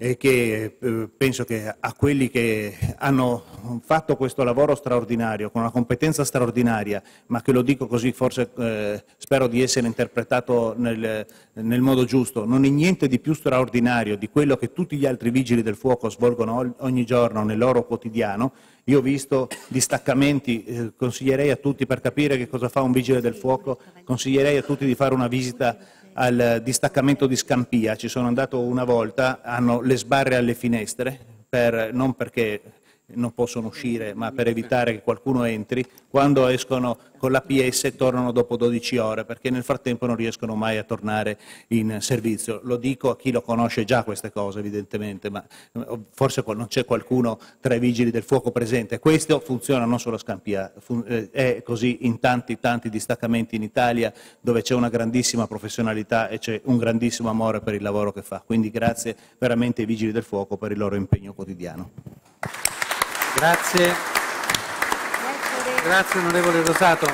e che eh, penso che a quelli che hanno fatto questo lavoro straordinario, con una competenza straordinaria, ma che lo dico così, forse eh, spero di essere interpretato nel, nel modo giusto, non è niente di più straordinario di quello che tutti gli altri vigili del fuoco svolgono ogni giorno nel loro quotidiano. Io ho visto distaccamenti, eh, consiglierei a tutti, per capire che cosa fa un vigile del fuoco, consiglierei a tutti di fare una visita al distaccamento di Scampia. Ci sono andato una volta, hanno le sbarre alle finestre, per, non perché non possono uscire, ma per evitare che qualcuno entri. Quando escono con l'A P S tornano dopo dodici ore, perché nel frattempo non riescono mai a tornare in servizio. Lo dico a chi lo conosce già queste cose, evidentemente, ma forse non c'è qualcuno tra i vigili del fuoco presente. Questo funziona non solo a Scampia, è così in tanti tanti distaccamenti in Italia, dove c'è una grandissima professionalità e c'è un grandissimo amore per il lavoro che fa. Quindi grazie veramente ai vigili del fuoco per il loro impegno quotidiano. Grazie. Grazie onorevole Rosato.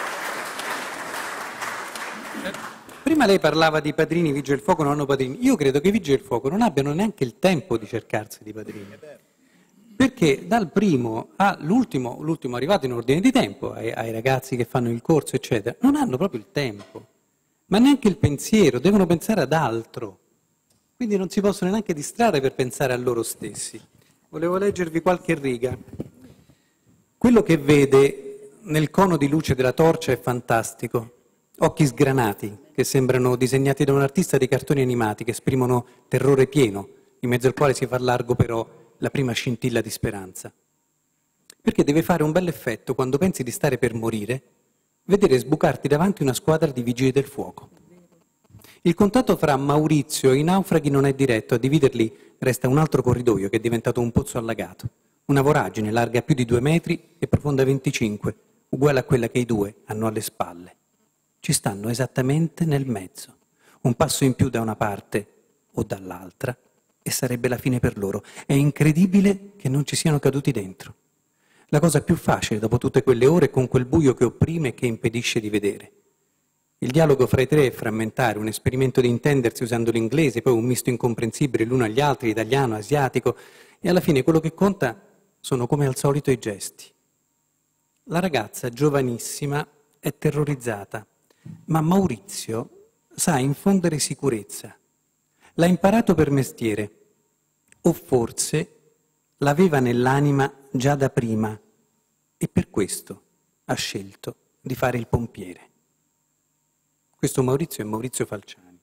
Prima lei parlava di padrini, vigili del fuoco non hanno padrini. Io credo che i vigili del fuoco non abbiano neanche il tempo di cercarsi di padrini. Perché dal primo all'ultimo, l'ultimo arrivato in ordine di tempo, ai, ai ragazzi che fanno il corso, eccetera, non hanno proprio il tempo, ma neanche il pensiero, devono pensare ad altro. Quindi non si possono neanche distrarre per pensare a loro stessi. Volevo leggervi qualche riga. Quello che vede nel cono di luce della torcia è fantastico. Occhi sgranati, che sembrano disegnati da un artista di cartoni animati, che esprimono terrore pieno, in mezzo al quale si fa largo però la prima scintilla di speranza. Perché deve fare un bel effetto quando pensi di stare per morire, vedere sbucarti davanti una squadra di vigili del fuoco. Il contatto fra Maurizio e i naufraghi non è diretto, a dividerli resta un altro corridoio che è diventato un pozzo allagato, una voragine larga più di due metri e profonda venticinque, uguale a quella che i due hanno alle spalle. Ci stanno esattamente nel mezzo, un passo in più da una parte o dall'altra e sarebbe la fine per loro. È incredibile che non ci siano caduti dentro. La cosa più facile dopo tutte quelle ore è con quel buio che opprime e che impedisce di vedere. Il dialogo fra i tre è frammentario, un esperimento di intendersi usando l'inglese, poi un misto incomprensibile l'uno agli altri, italiano, asiatico, e alla fine quello che conta sono come al solito i gesti. La ragazza, giovanissima, è terrorizzata, ma Maurizio sa infondere sicurezza. L'ha imparato per mestiere, o forse l'aveva nell'anima già da prima, e per questo ha scelto di fare il pompiere. Questo Maurizio è Maurizio Falciani.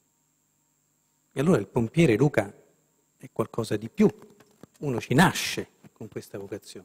E allora il pompiere, Luca, è qualcosa di più. Uno ci nasce con questa vocazione.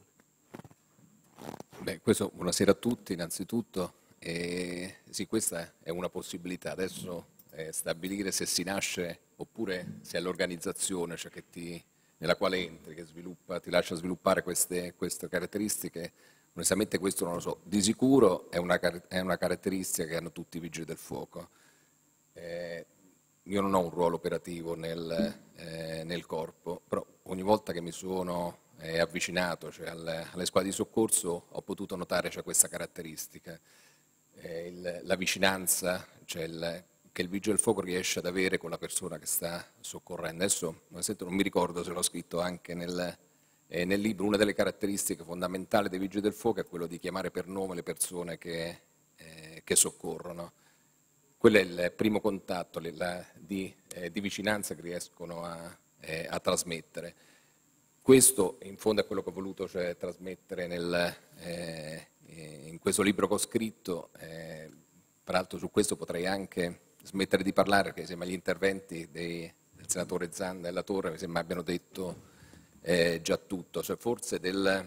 Beh, questo, buonasera a tutti innanzitutto. E, sì, questa è una possibilità. Adesso eh, stabilire se si nasce oppure se è l'organizzazione, cioè che ti, nella quale entri, che sviluppa, ti lascia sviluppare queste, queste caratteristiche. Onestamente questo non lo so, di sicuro è una, è una caratteristica che hanno tutti i vigili del fuoco. Eh, io non ho un ruolo operativo nel, eh, nel corpo, però ogni volta che mi sono eh, avvicinato cioè alle, alle squadre di soccorso ho potuto notare cioè, questa caratteristica, eh, il, la vicinanza cioè il, che il vigile del fuoco riesce ad avere con la persona che sta soccorrendo. Adesso non mi ricordo se l'ho scritto anche nel... Eh, nel libro una delle caratteristiche fondamentali dei vigili del fuoco è quello di chiamare per nome le persone che, eh, che soccorrono. Quello è il primo contatto la, di, eh, di vicinanza che riescono a, eh, a trasmettere. Questo in fondo è quello che ho voluto cioè, trasmettere nel, eh, in questo libro che ho scritto. Eh, peraltro su questo potrei anche smettere di parlare perché sembra gli interventi dei, del senatore Zanda e La Torre mi sembra abbiano detto Eh, già tutto, cioè forse del,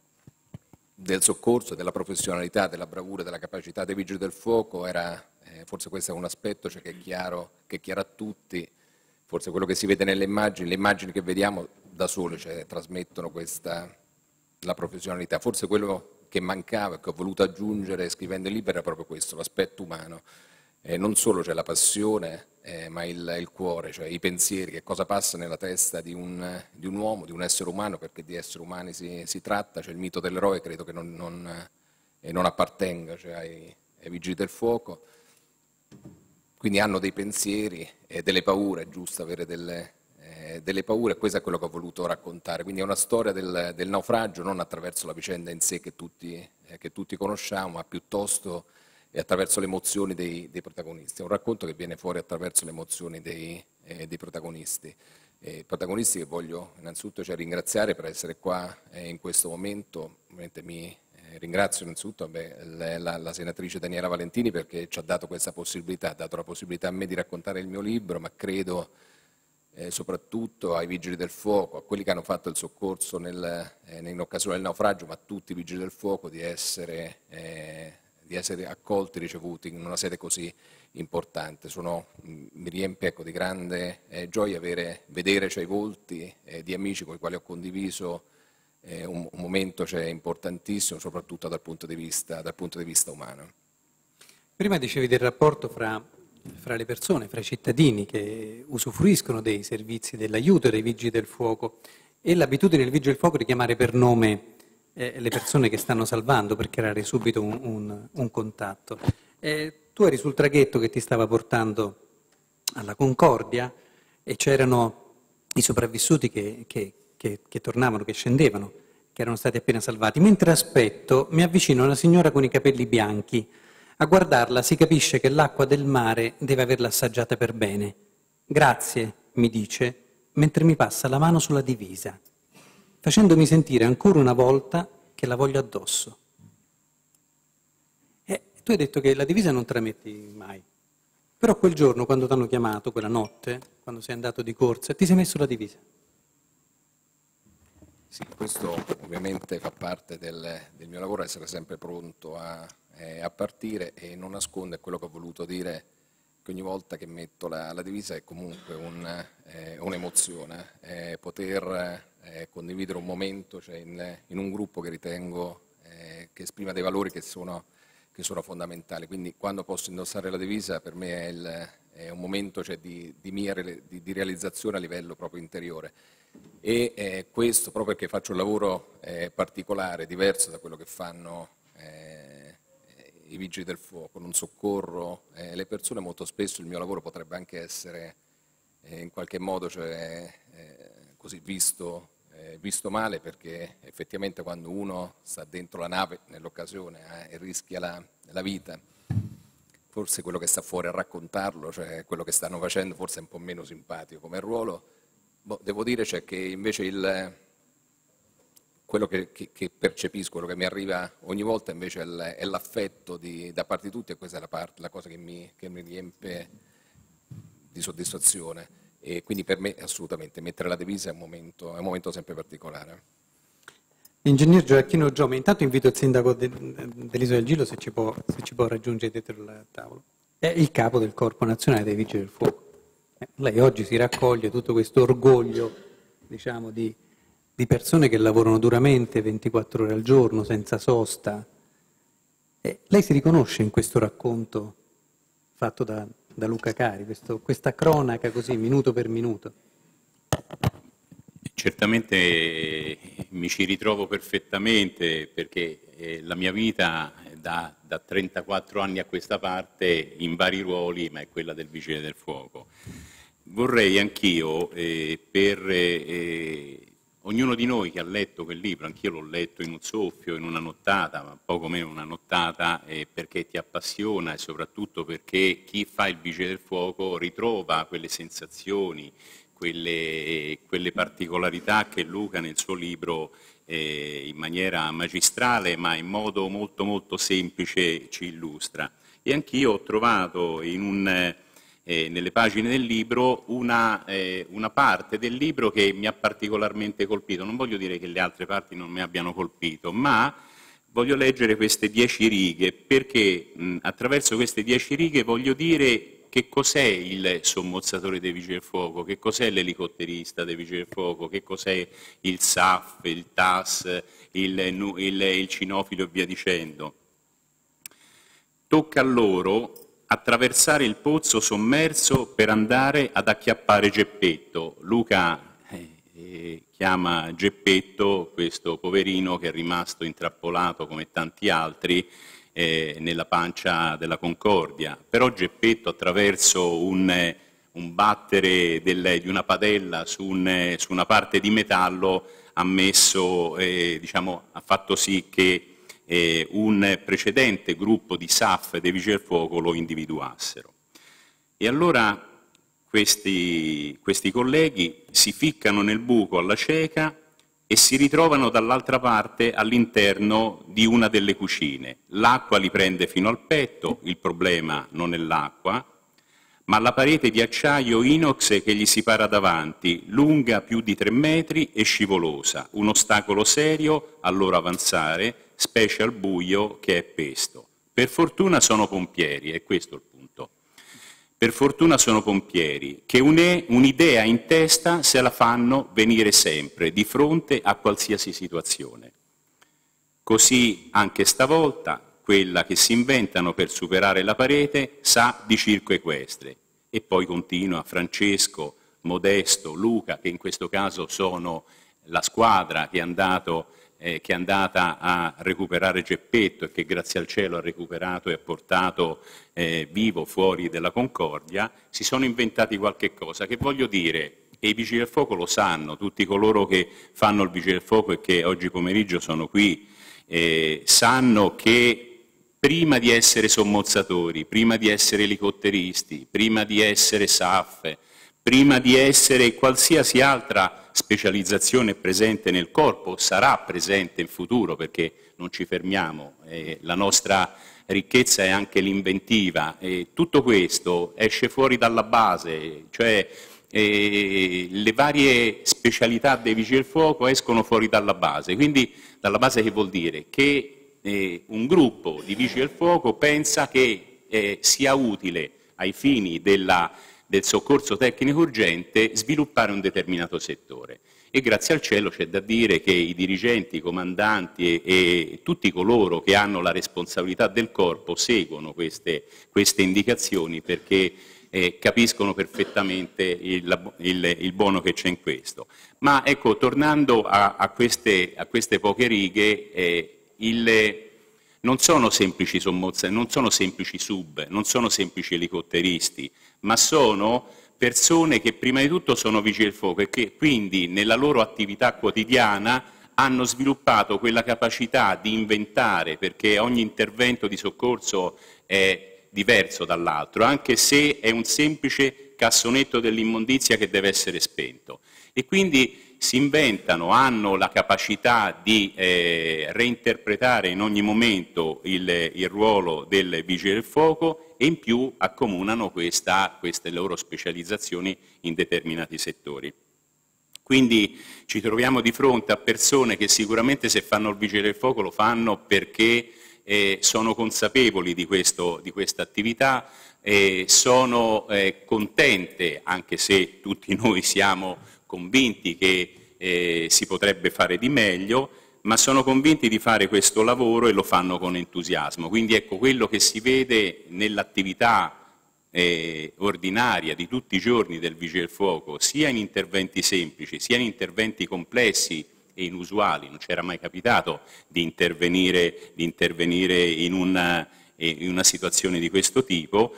del soccorso, della professionalità, della bravura, della capacità dei vigili del fuoco era, eh, forse questo è un aspetto cioè, che, è chiaro, che è chiaro a tutti, forse quello che si vede nelle immagini, le immagini che vediamo da sole cioè, trasmettono questa, la professionalità, forse quello che mancava e che ho voluto aggiungere scrivendo il libro era proprio questo, l'aspetto umano, eh, non solo cioè, la passione, Eh, ma il, il cuore, cioè i pensieri, che cosa passa nella testa di un, di un uomo, di un essere umano, perché di esseri umani si, si tratta, cioè il mito dell'eroe credo che non, non, eh, non appartenga cioè, ai, ai vigili del fuoco, quindi hanno dei pensieri e delle paure, è giusto avere delle, eh, eh, delle paure, questo è quello che ho voluto raccontare, quindi è una storia del, del naufragio non attraverso la vicenda in sé che tutti, eh, che tutti conosciamo, ma piuttosto eh, attraverso le emozioni dei, dei protagonisti. È un racconto che viene fuori attraverso le emozioni dei, eh, dei protagonisti. Eh, protagonisti che voglio innanzitutto cioè, ringraziare per essere qua eh, in questo momento. Ovviamente mi eh, ringrazio innanzitutto beh, la, la senatrice Daniela Valentini perché ci ha dato questa possibilità, ha dato la possibilità a me di raccontare il mio libro, ma credo eh, soprattutto ai Vigili del Fuoco, a quelli che hanno fatto il soccorso nel, eh, in occasione del naufragio, ma a tutti i Vigili del Fuoco di essere, eh, di essere accolti, ricevuti in una sede così importante. Sono, mi riempie ecco, di grande eh, gioia avere, vedere cioè, i volti eh, di amici con i quali ho condiviso eh, un, un momento cioè, importantissimo, soprattutto dal punto di vista, dal punto di vista umano. Prima dicevi del rapporto fra, fra le persone, fra i cittadini che usufruiscono dei servizi dell'aiuto dei Vigili del Fuoco e l'abitudine del Vigile del Fuoco di chiamare per nome eh, le persone che stanno salvando per creare subito un, un, un contatto. Eh, tu eri sul traghetto che ti stava portando alla Concordia e c'erano i sopravvissuti che, che, che, che tornavano, che scendevano, che erano stati appena salvati. Mentre aspetto mi avvicino a una signora con i capelli bianchi. A guardarla si capisce che l'acqua del mare deve averla assaggiata per bene. Grazie, mi dice, mentre mi passa la mano sulla divisa, facendomi sentire ancora una volta che la voglio addosso. Tu hai detto che la divisa non te la metti mai, però quel giorno quando ti hanno chiamato, quella notte, quando sei andato di corsa, ti sei messo la divisa. Sì, questo ovviamente fa parte del, del mio lavoro, essere sempre pronto a, eh, a partire e non nasconde quello che ho voluto dire, che ogni volta che metto la, la divisa è comunque un, eh, un'emozione, eh, poter eh, condividere un momento cioè in, in un gruppo che ritengo eh, che esprima dei valori che sono che sono fondamentali, quindi quando posso indossare la divisa per me è, il, è un momento cioè, di, di mia di, di realizzazione a livello proprio interiore e eh, questo proprio perché faccio un lavoro eh, particolare, diverso da quello che fanno eh, i Vigili del Fuoco, non soccorro eh, le persone, molto spesso il mio lavoro potrebbe anche essere eh, in qualche modo cioè, eh, così visto visto male perché effettivamente quando uno sta dentro la nave nell'occasione eh, e rischia la, la vita, forse quello che sta fuori a raccontarlo, cioè quello che stanno facendo forse è un po' meno simpatico come ruolo. Boh, devo dire cioè, che invece il, quello che, che, che percepisco, quello che mi arriva ogni volta invece è, è l'affetto di, da parte di tutti e questa è la, parte, la cosa che mi, che mi riempie di soddisfazione. E quindi per me assolutamente mettere la divisa è un momento, è un momento sempre particolare. Ingegner Gioacchino Giome, intanto invito il sindaco de, dell'Isola del Giglio se ci, può, se ci può raggiungere dietro il tavolo. È il capo del Corpo Nazionale dei Vigili del Fuoco. Eh, lei oggi si raccoglie tutto questo orgoglio, diciamo, di, di persone che lavorano duramente ventiquattro ore al giorno, senza sosta. Eh, lei si riconosce in questo racconto fatto da... da Luca Cari, questo, questa cronaca così minuto per minuto? Certamente mi ci ritrovo perfettamente perché eh, la mia vita da, da trentaquattro anni a questa parte in vari ruoli, ma è quella del Vigile del Fuoco. Vorrei anch'io eh, per eh, ognuno di noi che ha letto quel libro, anch'io l'ho letto in un soffio, in una nottata, ma poco meno una nottata, eh, perché ti appassiona e soprattutto perché chi fa il Vigile del Fuoco ritrova quelle sensazioni, quelle, quelle particolarità che Luca nel suo libro eh, in maniera magistrale ma in modo molto molto semplice ci illustra. E anch'io ho trovato in un... Eh, nelle pagine del libro una, eh, una parte del libro che mi ha particolarmente colpito. Non voglio dire che le altre parti non mi abbiano colpito, ma voglio leggere queste dieci righe perché mh, attraverso queste dieci righe voglio dire che cos'è il sommozzatore dei Vigili del Fuoco, che cos'è l'elicotterista dei Vigili del Fuoco, che cos'è il S A F, il T A S, il, il, il cinofilo e via dicendo. Tocca a loro attraversare il pozzo sommerso per andare ad acchiappare Geppetto. Luca eh, eh, chiama Geppetto questo poverino che è rimasto intrappolato come tanti altri eh, nella pancia della Concordia. Però Geppetto attraverso un, un battere del, di una padella su, un, su una parte di metallo ha, messo, eh, diciamo, ha fatto sì che eh, un precedente gruppo di S A F dei Vigili del Fuoco lo individuassero. E allora questi, questi colleghi si ficcano nel buco alla cieca e si ritrovano dall'altra parte all'interno di una delle cucine. L'acqua li prende fino al petto, il problema non è l'acqua, ma la parete di acciaio inox che gli si para davanti, lunga più di tre metri e scivolosa, un ostacolo serio al loro avanzare, specie al buio che è pesto. Per fortuna sono pompieri, è questo il punto. Per fortuna sono pompieri, che un'idea in testa se la fanno venire sempre, di fronte a qualsiasi situazione. Così anche stavolta, quella che si inventano per superare la parete sa di circo equestre. E poi continua Francesco, Modesto, Luca, che in questo caso sono la squadra che è, andato, eh, che è andata a recuperare Geppetto e che grazie al cielo ha recuperato e ha portato eh, vivo fuori dalla Concordia, si sono inventati qualche cosa che voglio dire, e i Vigili del Fuoco lo sanno, tutti coloro che fanno il Vigile del Fuoco e che oggi pomeriggio sono qui, eh, sanno che prima di essere sommozzatori, prima di essere elicotteristi, prima di essere S A F, prima di essere qualsiasi altra specializzazione presente nel corpo, sarà presente in futuro perché non ci fermiamo, eh, la nostra ricchezza è anche l'inventiva, e tutto questo esce fuori dalla base, cioè eh, le varie specialità dei Vigili del Fuoco escono fuori dalla base, quindi dalla base che vuol dire? Che Eh, un gruppo di Vigili del Fuoco pensa che eh, sia utile ai fini della, del soccorso tecnico urgente sviluppare un determinato settore. E grazie al cielo c'è da dire che i dirigenti, i comandanti e, e tutti coloro che hanno la responsabilità del corpo seguono queste, queste indicazioni perché eh, capiscono perfettamente il, il, il buono che c'è in questo. Ma ecco, tornando a, a, queste, a queste poche righe, eh, Il, non sono semplici sommozzatori, non sono semplici sub, non sono semplici elicotteristi, ma sono persone che prima di tutto sono Vigili del Fuoco e che quindi nella loro attività quotidiana hanno sviluppato quella capacità di inventare, perché ogni intervento di soccorso è diverso dall'altro, anche se è un semplice cassonetto dell'immondizia che deve essere spento. E quindi si inventano, hanno la capacità di eh, reinterpretare in ogni momento il, il ruolo del Vigile del Fuoco e in più accomunano questa, queste loro specializzazioni in determinati settori. Quindi ci troviamo di fronte a persone che sicuramente se fanno il Vigile del Fuoco lo fanno perché eh, sono consapevoli di, questo, di questa attività, eh, sono eh, contente, anche se tutti noi siamo convinti che eh, si potrebbe fare di meglio, ma sono convinti di fare questo lavoro e lo fanno con entusiasmo. Quindi ecco, quello che si vede nell'attività eh, ordinaria di tutti i giorni del Vigile del Fuoco, sia in interventi semplici, sia in interventi complessi e inusuali, non c'era mai capitato di intervenire, di intervenire in, una, in una situazione di questo tipo,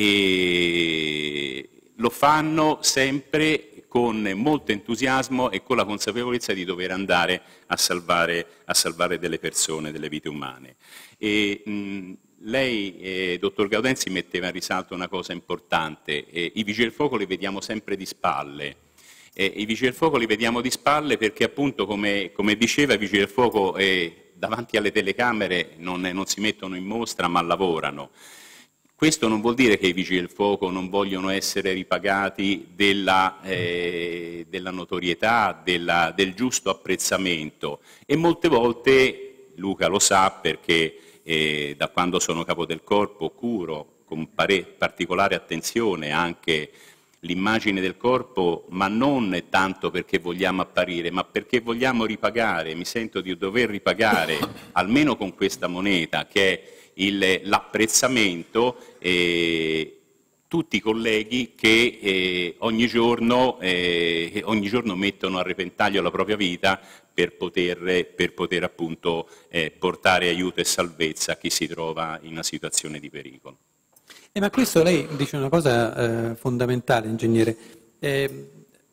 e lo fanno sempre con molto entusiasmo e con la consapevolezza di dover andare a salvare, a salvare delle persone, delle vite umane. E, mh, lei, eh, dottor Gaudenzi, metteva in risalto una cosa importante, eh, i Vigili del Fuoco li vediamo sempre di spalle. Eh, I Vigili del Fuoco li vediamo di spalle perché appunto, come, come diceva, i Vigili del Fuoco eh, davanti alle telecamere non, non si mettono in mostra ma lavorano. Questo non vuol dire che i Vigili del Fuoco non vogliono essere ripagati della, eh, della notorietà, della, del giusto apprezzamento, e molte volte, Luca lo sa perché eh, da quando sono capo del corpo curo con particolare attenzione anche l'immagine del corpo, ma non tanto perché vogliamo apparire, ma perché vogliamo ripagare, mi sento di dover ripagare almeno con questa moneta che è l'apprezzamento, eh, tutti i colleghi che eh, ogni, giorno, eh, ogni giorno mettono a repentaglio la propria vita per poter, per poter appunto eh, portare aiuto e salvezza a chi si trova in una situazione di pericolo. Eh, ma questo lei dice una cosa eh, fondamentale, ingegnere, eh,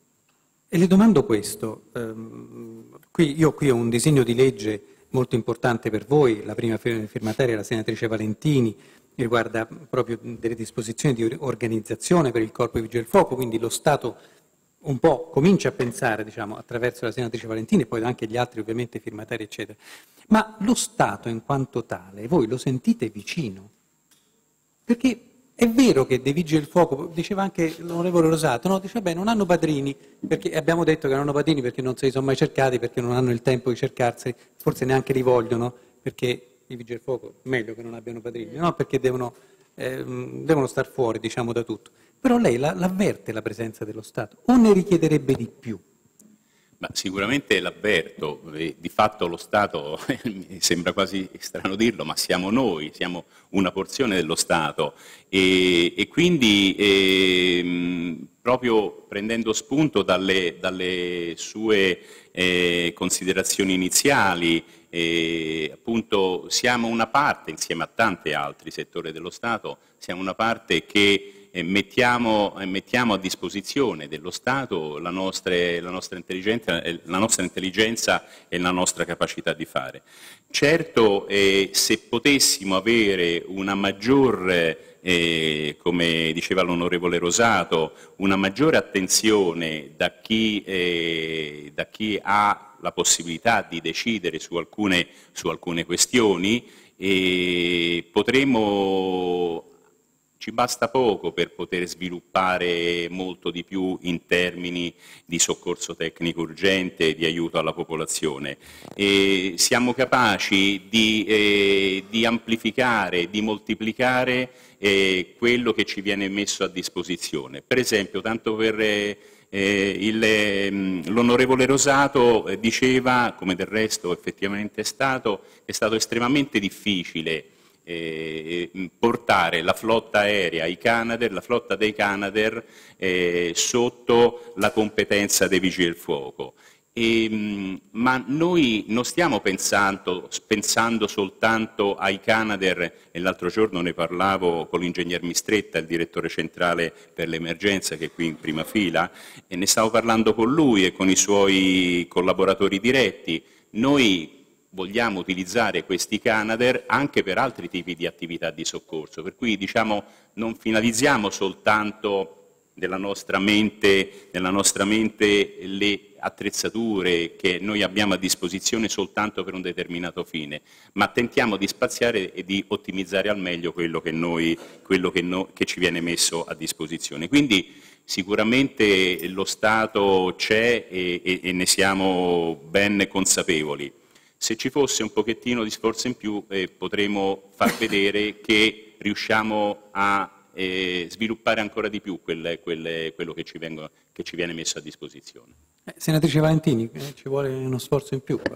e le domando questo. ehm, qui, io qui ho un disegno di legge molto importante per voi, la prima firmataria è la senatrice Valentini, riguarda proprio delle disposizioni di organizzazione per il Corpo dei Vigili del Fuoco, quindi lo Stato un po' comincia a pensare, diciamo, attraverso la senatrice Valentini e poi anche gli altri ovviamente firmatari, eccetera. Ma lo Stato in quanto tale, voi lo sentite vicino? Perché è vero che dei Vigili del Fuoco, diceva anche l'onorevole Rosato, no? Dice, beh, non hanno padrini, perché abbiamo detto che non hanno padrini perché non se li sono mai cercati, perché non hanno il tempo di cercarsi, forse neanche li vogliono, perché i Vigili del Fuoco meglio che non abbiano padrini, no? Perché devono, ehm, devono star fuori, diciamo, da tutto. Però lei la, l'avverte la presenza dello Stato, o ne richiederebbe di più? Ma sicuramente l'avverto, eh, di fatto lo Stato, mi sembra quasi strano dirlo, ma siamo noi, siamo una porzione dello Stato e, e quindi eh, proprio prendendo spunto dalle, dalle sue eh, considerazioni iniziali, eh, appunto siamo una parte, insieme a tanti altri settori dello Stato, siamo una parte che E mettiamo, mettiamo a disposizione dello Stato la nostra, la, nostra intelligenza, la nostra intelligenza e la nostra capacità di fare. Certo, eh, se potessimo avere una maggiore, eh, come diceva l'onorevole Rosato, una maggiore attenzione da chi, eh, da chi ha la possibilità di decidere su alcune, su alcune questioni, eh, potremmo... Ci basta poco per poter sviluppare molto di più in termini di soccorso tecnico urgente, di aiuto alla popolazione. E siamo capaci di, eh, di amplificare, di moltiplicare eh, quello che ci viene messo a disposizione. Per esempio, tanto per eh, il, l'onorevole Rosato eh, diceva, come del resto effettivamente è stato, è stato estremamente difficile Eh, portare la flotta aerea, i Canadair, la flotta dei Canadair eh, sotto la competenza dei Vigili del Fuoco. E, mh, ma noi non stiamo pensando, pensando soltanto ai Canadair, e l'altro giorno ne parlavo con l'ingegner Mistretta, il direttore centrale per l'emergenza che è qui in prima fila, e ne stavo parlando con lui e con i suoi collaboratori diretti. Noi vogliamo utilizzare questi Canadair anche per altri tipi di attività di soccorso, per cui diciamo non finalizziamo soltanto nella nostra mente, nella nostra mente le attrezzature che noi abbiamo a disposizione soltanto per un determinato fine, ma tentiamo di spaziare e di ottimizzare al meglio quello che, noi, quello che, no, che ci viene messo a disposizione. Quindi sicuramente lo Stato c'è e, e, e ne siamo ben consapevoli. Se ci fosse un pochettino di sforzo in più eh, potremo far vedere che riusciamo a eh, sviluppare ancora di più quelle, quelle, quello che ci, vengo, che ci viene messo a disposizione. Eh, senatrice Valentini, eh, ci vuole uno sforzo in più.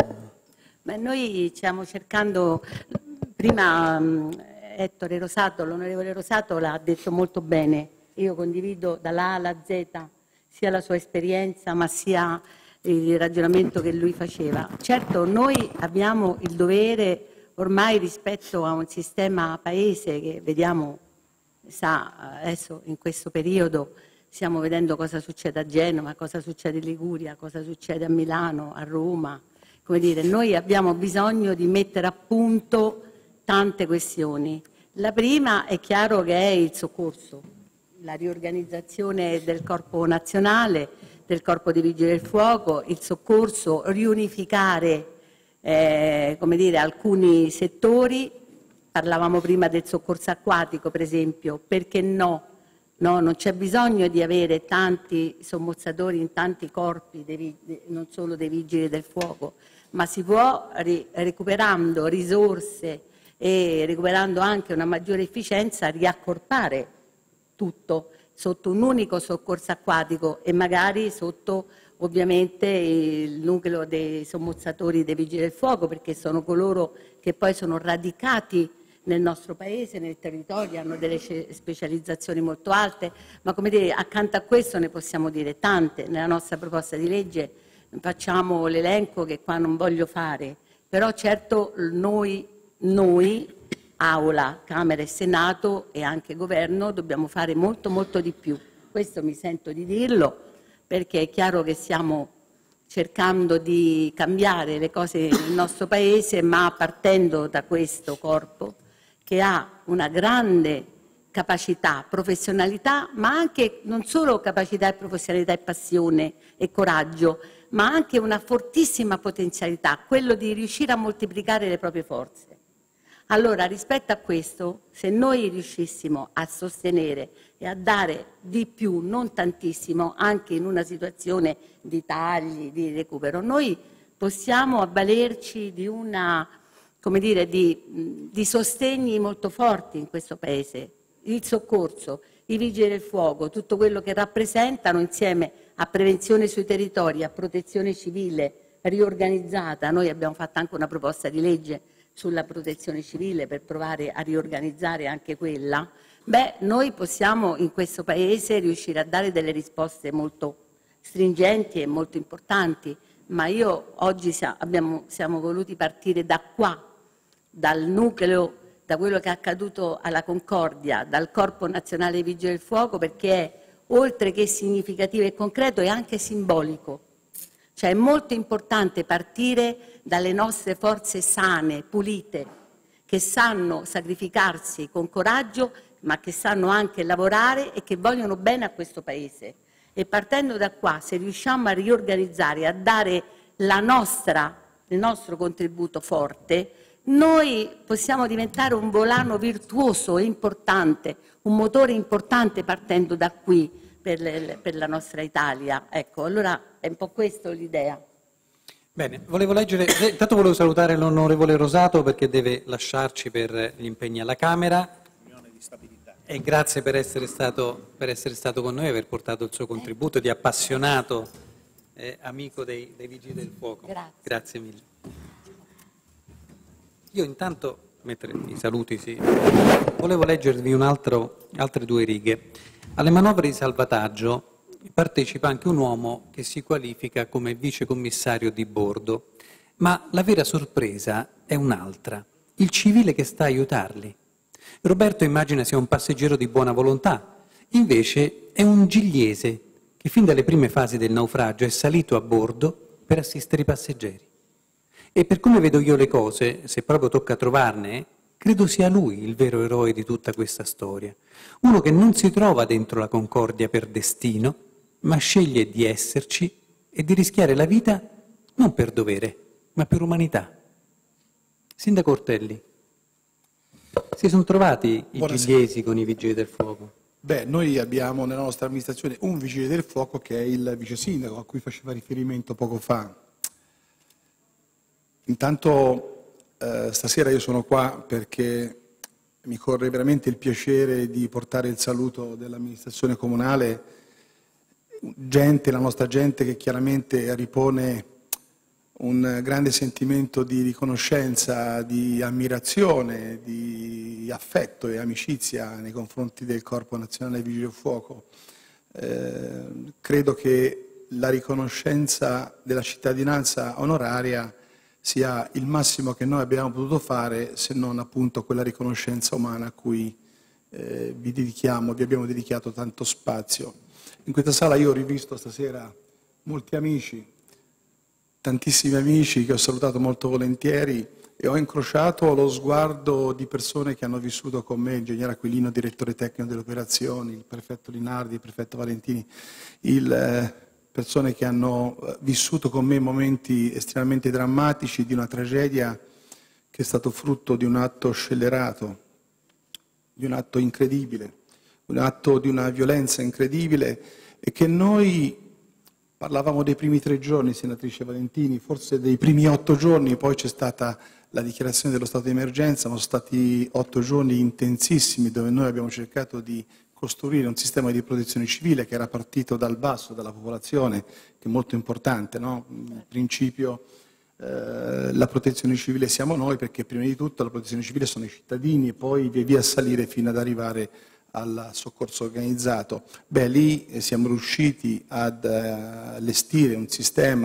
Ma noi stiamo cercando, prima um, Ettore Rosato, l'onorevole Rosato l'ha detto molto bene, io condivido dalla A alla Z sia la sua esperienza ma sia il ragionamento che lui faceva. Certo, noi abbiamo il dovere ormai rispetto a un sistema paese che vediamo, sa, adesso in questo periodo stiamo vedendo cosa succede a Genova, cosa succede in Liguria, cosa succede a Milano, a Roma. Come dire, noi abbiamo bisogno di mettere a punto tante questioni. La prima è chiaro che è il soccorso, la riorganizzazione del corpo nazionale, del Corpo dei Vigili del Fuoco, il soccorso, riunificare eh, come dire, alcuni settori. Parlavamo prima del soccorso acquatico, per esempio, perché no? No, non c'è bisogno di avere tanti sommozzatori in tanti corpi, dei, non solo dei Vigili del Fuoco, ma si può, ri, recuperando risorse e recuperando anche una maggiore efficienza, riaccorpare tutto sotto un unico soccorso acquatico e magari sotto ovviamente il nucleo dei sommozzatori dei Vigili del Fuoco, perché sono coloro che poi sono radicati nel nostro paese, nel territorio, hanno delle specializzazioni molto alte, ma come dire, accanto a questo ne possiamo dire tante. Nella nostra proposta di legge facciamo l'elenco che qua non voglio fare, però certo noi, noi Aula, Camera e Senato e anche Governo dobbiamo fare molto molto di più. Questo mi sento di dirlo perché è chiaro che stiamo cercando di cambiare le cose nel nostro Paese, ma partendo da questo corpo che ha una grande capacità, professionalità, ma anche non solo capacità e professionalità e passione e coraggio, ma anche una fortissima potenzialità, quello di riuscire a moltiplicare le proprie forze. Allora, rispetto a questo, se noi riuscissimo a sostenere e a dare di più, non tantissimo, anche in una situazione di tagli, di recupero, noi possiamo avvalerci di una, come dire, di, di sostegni molto forti in questo Paese. Il soccorso, i vigili del fuoco, tutto quello che rappresentano insieme a prevenzione sui territori, a protezione civile riorganizzata. Noi abbiamo fatto anche una proposta di legge sulla protezione civile per provare a riorganizzare anche quella. Beh, noi possiamo in questo Paese riuscire a dare delle risposte molto stringenti e molto importanti, ma io oggi siamo, abbiamo, siamo voluti partire da qua, dal nucleo, da quello che è accaduto alla Concordia, dal Corpo Nazionale dei Vigili del Fuoco, perché è, oltre che significativo e concreto, è anche simbolico. Cioè è molto importante partire dalle nostre forze sane, pulite, che sanno sacrificarsi con coraggio, ma che sanno anche lavorare e che vogliono bene a questo Paese. E partendo da qua, se riusciamo a riorganizzare, a dare la nostra, il nostro contributo forte, noi possiamo diventare un volano virtuoso e importante, un motore importante partendo da qui per, le, per la nostra Italia. Ecco, allora è un po' questa l'idea. Bene, volevo leggere, intanto volevo salutare l'onorevole Rosato perché deve lasciarci per gli impegni alla Camera. E grazie per essere stato, per essere stato con noi e aver portato il suo contributo di appassionato eh, amico dei, dei Vigili del Fuoco. Grazie. Grazie mille. Io intanto, mentre i saluti sì, volevo leggervi un altro, altre due righe. Alle manovre di salvataggio partecipa anche un uomo che si qualifica come vicecommissario di bordo, ma la vera sorpresa è un'altra, il civile che sta a aiutarli. Roberto immagina sia un passeggero di buona volontà, invece è un gigliese che fin dalle prime fasi del naufragio è salito a bordo per assistere i passeggeri. E per come vedo io le cose, se proprio tocca trovarne, credo sia lui il vero eroe di tutta questa storia. Uno che non si trova dentro la Concordia per destino, ma sceglie di esserci e di rischiare la vita non per dovere, ma per umanità. Sindaco Ortelli, si sono trovati i Buonasera. gigliesi con i Vigili del Fuoco? Beh, noi abbiamo nella nostra amministrazione un Vigile del Fuoco che è il vice sindaco a cui faceva riferimento poco fa. Intanto eh, stasera io sono qua perché mi corre veramente il piacere di portare il saluto dell'amministrazione comunale, gente, la nostra gente che chiaramente ripone un grande sentimento di riconoscenza, di ammirazione, di affetto e amicizia nei confronti del Corpo Nazionale dei Vigili del Fuoco. Eh, credo che la riconoscenza della cittadinanza onoraria sia il massimo che noi abbiamo potuto fare, se non appunto quella riconoscenza umana a cui eh, vi dedichiamo, vi abbiamo dedicato tanto spazio. In questa sala io ho rivisto stasera molti amici, tantissimi amici che ho salutato molto volentieri e ho incrociato lo sguardo di persone che hanno vissuto con me, l'ingegnere Aquilino, direttore tecnico delle operazioni, il prefetto Linardi, il prefetto Valentini, il, eh, persone che hanno vissuto con me momenti estremamente drammatici di una tragedia che è stato frutto di un atto scellerato, di un atto incredibile, un atto di una violenza incredibile e che noi parlavamo dei primi tre giorni, senatrice Valentini, forse dei primi otto giorni, poi c'è stata la dichiarazione dello stato di emergenza, ma sono stati otto giorni intensissimi dove noi abbiamo cercato di costruire un sistema di protezione civile che era partito dal basso, dalla popolazione, che è molto importante, no? In principio eh, la protezione civile siamo noi, perché prima di tutto la protezione civile sono i cittadini e poi via via salire fino ad arrivare al soccorso organizzato. Beh, lì siamo riusciti ad allestire un sistema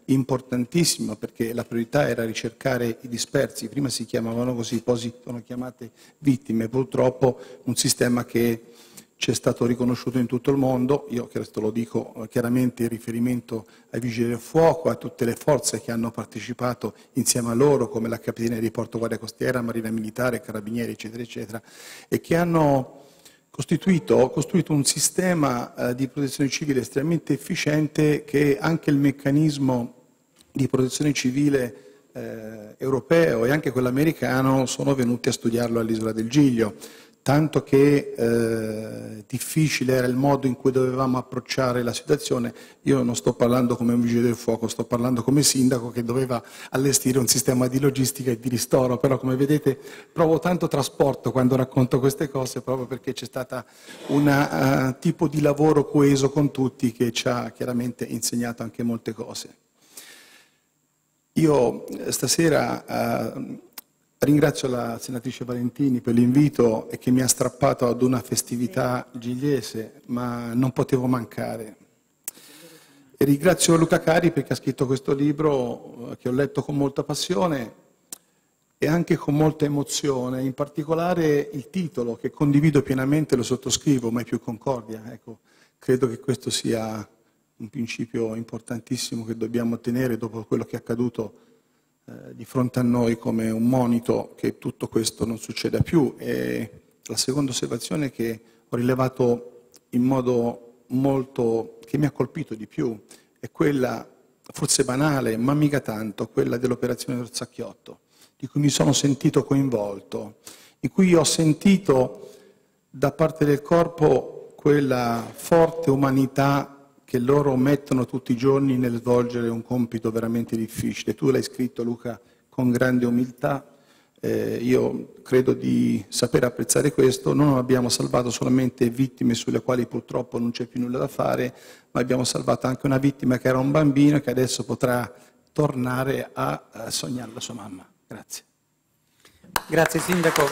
importantissimo, perché la priorità era ricercare i dispersi, prima si chiamavano così, poi si sono chiamate vittime, purtroppo un sistema che ci è stato riconosciuto in tutto il mondo. Io questo lo dico chiaramente in riferimento ai Vigili del Fuoco, a tutte le forze che hanno partecipato insieme a loro, come la Capitaneria di Porto Guardia Costiera, Marina Militare, Carabinieri, eccetera, eccetera, e che hanno costituito, costruito un sistema eh, di protezione civile estremamente efficiente, che anche il meccanismo di protezione civile eh, europeo e anche quello americano sono venuti a studiarlo all'Isola del Giglio. Tanto che eh, difficile era il modo in cui dovevamo approcciare la situazione. Io non sto parlando come un vigile del fuoco, sto parlando come sindaco che doveva allestire un sistema di logistica e di ristoro, però come vedete provo tanto trasporto quando racconto queste cose, proprio perché c'è stato un uh, tipo di lavoro coeso con tutti che ci ha chiaramente insegnato anche molte cose. Io stasera uh, ringrazio la senatrice Valentini per l'invito e che mi ha strappato ad una festività gigliese, ma non potevo mancare. E ringrazio Luca Cari perché ha scritto questo libro che ho letto con molta passione e anche con molta emozione, in particolare il titolo che condivido pienamente, lo sottoscrivo, Mai più concordia. Ecco, credo che questo sia un principio importantissimo che dobbiamo tenere dopo quello che è accaduto di fronte a noi, come un monito che tutto questo non succeda più. E la seconda osservazione che ho rilevato in modo molto, che mi ha colpito di più, è quella, forse banale, ma mica tanto, quella dell'operazione Orsacchiotto, di cui mi sono sentito coinvolto, in cui ho sentito da parte del corpo quella forte umanità che loro mettono tutti i giorni nel svolgere un compito veramente difficile. Tu l'hai scritto, Luca, con grande umiltà. Eh, io credo di saper apprezzare questo. Non abbiamo salvato solamente vittime sulle quali purtroppo non c'è più nulla da fare, ma abbiamo salvato anche una vittima che era un bambino che adesso potrà tornare a, a sognare la sua mamma. Grazie. Grazie Sindaco.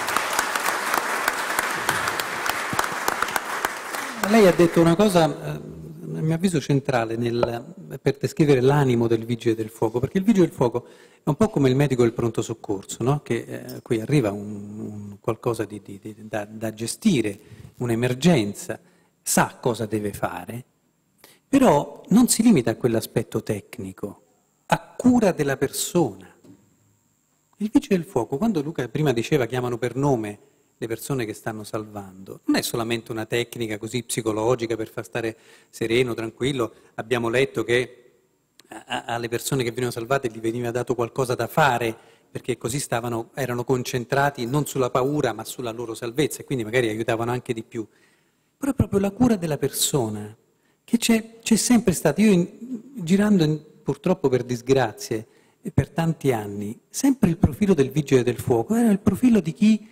Lei ha detto una cosa, a mio avviso centrale, nel, per descrivere l'animo del Vigile del Fuoco, perché il Vigile del Fuoco è un po' come il medico del pronto soccorso, no? Che eh, qui arriva un, un qualcosa di, di, di, da, da gestire, un'emergenza, sa cosa deve fare, però non si limita a quell'aspetto tecnico, a cura della persona. Il Vigile del Fuoco, quando Luca prima diceva chiamano per nome le persone che stanno salvando, non è solamente una tecnica così psicologica per far stare sereno, tranquillo. Abbiamo letto che alle persone che venivano salvate gli veniva dato qualcosa da fare, perché così stavano, erano concentrati non sulla paura ma sulla loro salvezza e quindi magari aiutavano anche di più. Però è proprio la cura della persona, che c'è, c'è sempre stata. Io in, girando in, purtroppo per disgrazie e per tanti anni, sempre il profilo del Vigile del Fuoco era il profilo di chi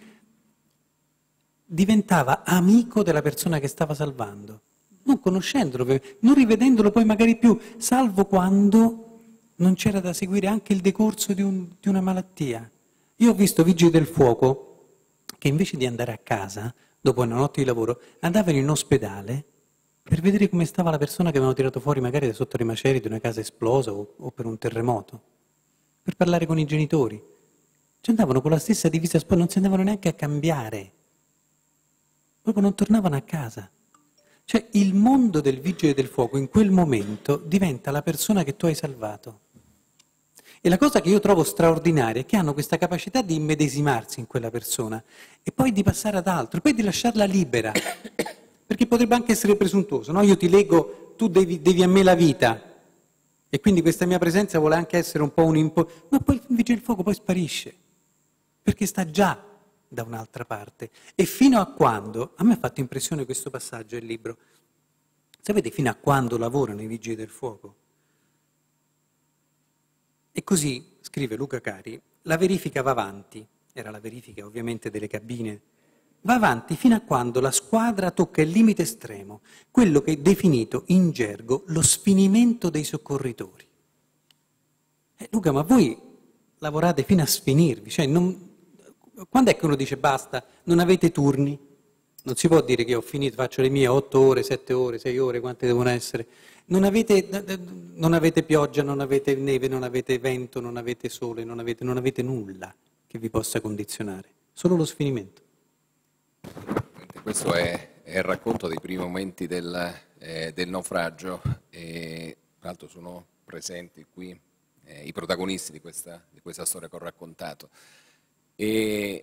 diventava amico della persona che stava salvando, non conoscendolo, non rivedendolo poi magari più, salvo quando non c'era da seguire anche il decorso di, un, di una malattia. Io ho visto Vigili del Fuoco che invece di andare a casa, dopo una notte di lavoro, andavano in ospedale per vedere come stava la persona che avevano tirato fuori magari da sotto i macelli di una casa esplosa o, o per un terremoto, per parlare con i genitori. Ci andavano con la stessa divisa, non si andavano neanche a cambiare. Proprio non tornavano a casa. Cioè il mondo del Vigile del Fuoco in quel momento diventa la persona che tu hai salvato. E la cosa che io trovo straordinaria è che hanno questa capacità di immedesimarsi in quella persona e poi di passare ad altro, e poi di lasciarla libera. Perché potrebbe anche essere presuntuoso, no? Io ti leggo, tu devi, devi a me la vita e quindi questa mia presenza vuole anche essere un po' un impo... Ma poi il Vigile del Fuoco poi sparisce, perché sta già da un'altra parte. E fino a quando, a me ha fatto impressione questo passaggio del libro, sapete fino a quando lavorano i Vigili del Fuoco? E così, scrive Luca Cari, la verifica va avanti, era la verifica ovviamente delle cabine, va avanti fino a quando la squadra tocca il limite estremo, quello che è definito in gergo lo sfinimento dei soccorritori. Eh, Luca, ma voi lavorate fino a sfinirvi, cioè non... Quando è che uno dice basta, non avete turni? Non si può dire che ho finito, faccio le mie otto ore, sette ore, sei ore, quante devono essere. Non avete, non avete pioggia, non avete neve, non avete vento, non avete sole, non avete, non avete nulla che vi possa condizionare, solo lo sfinimento. Questo è, è il racconto dei primi momenti del, eh, del naufragio e tra l'altro sono presenti qui eh, i protagonisti di questa, di questa storia che ho raccontato. E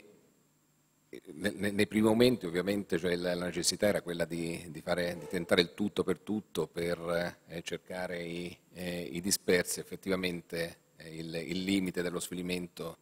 nei, nei primi momenti ovviamente cioè, la, la necessità era quella di, di, fare, di tentare il tutto per tutto per eh, cercare i, eh, i dispersi. Effettivamente eh, il, il limite dello sfinimento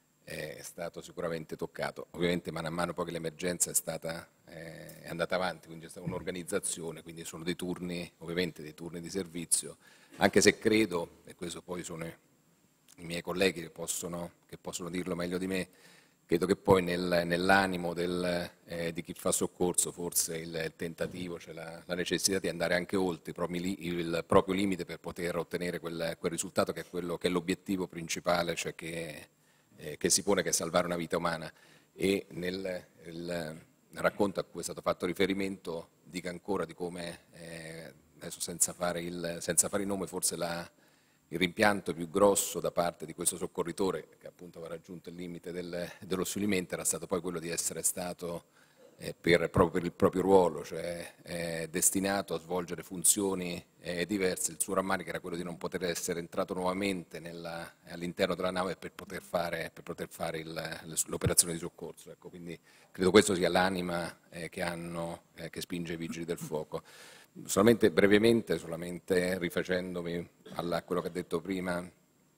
è stato sicuramente toccato. Ovviamente mano a mano poi che l'emergenza è, stata, eh, è andata avanti, quindi c'è stata un'organizzazione, quindi sono dei turni, ovviamente dei turni di servizio, anche se credo, e questo poi sono i, i miei colleghi che possono, che possono dirlo meglio di me, credo che poi nel, nell'animo del, eh, di chi fa soccorso forse il, il tentativo, cioè la, la necessità di andare anche oltre il, il proprio limite per poter ottenere quel, quel risultato che è quello che è l'obiettivo principale, cioè che Eh, che si pone, che è salvare una vita umana. E nel il racconto a cui è stato fatto riferimento dica ancora di come, eh, adesso senza fare il, senza fare il nome, forse la, il rimpianto più grosso da parte di questo soccorritore, che appunto aveva raggiunto il limite del, dello sfinimento, era stato poi quello di essere stato, eh, per, proprio per il proprio ruolo, cioè eh, destinato a svolgere funzioni eh, diverse. Il suo rammarico era quello di non poter essere entrato nuovamente all'interno della nave per poter fare, per poter fare l'operazione di soccorso. Ecco, quindi credo questo sia l'anima eh, che, hanno, eh, che spinge i vigili del fuoco. Solamente brevemente, solamente rifacendomi a quello che ha detto prima,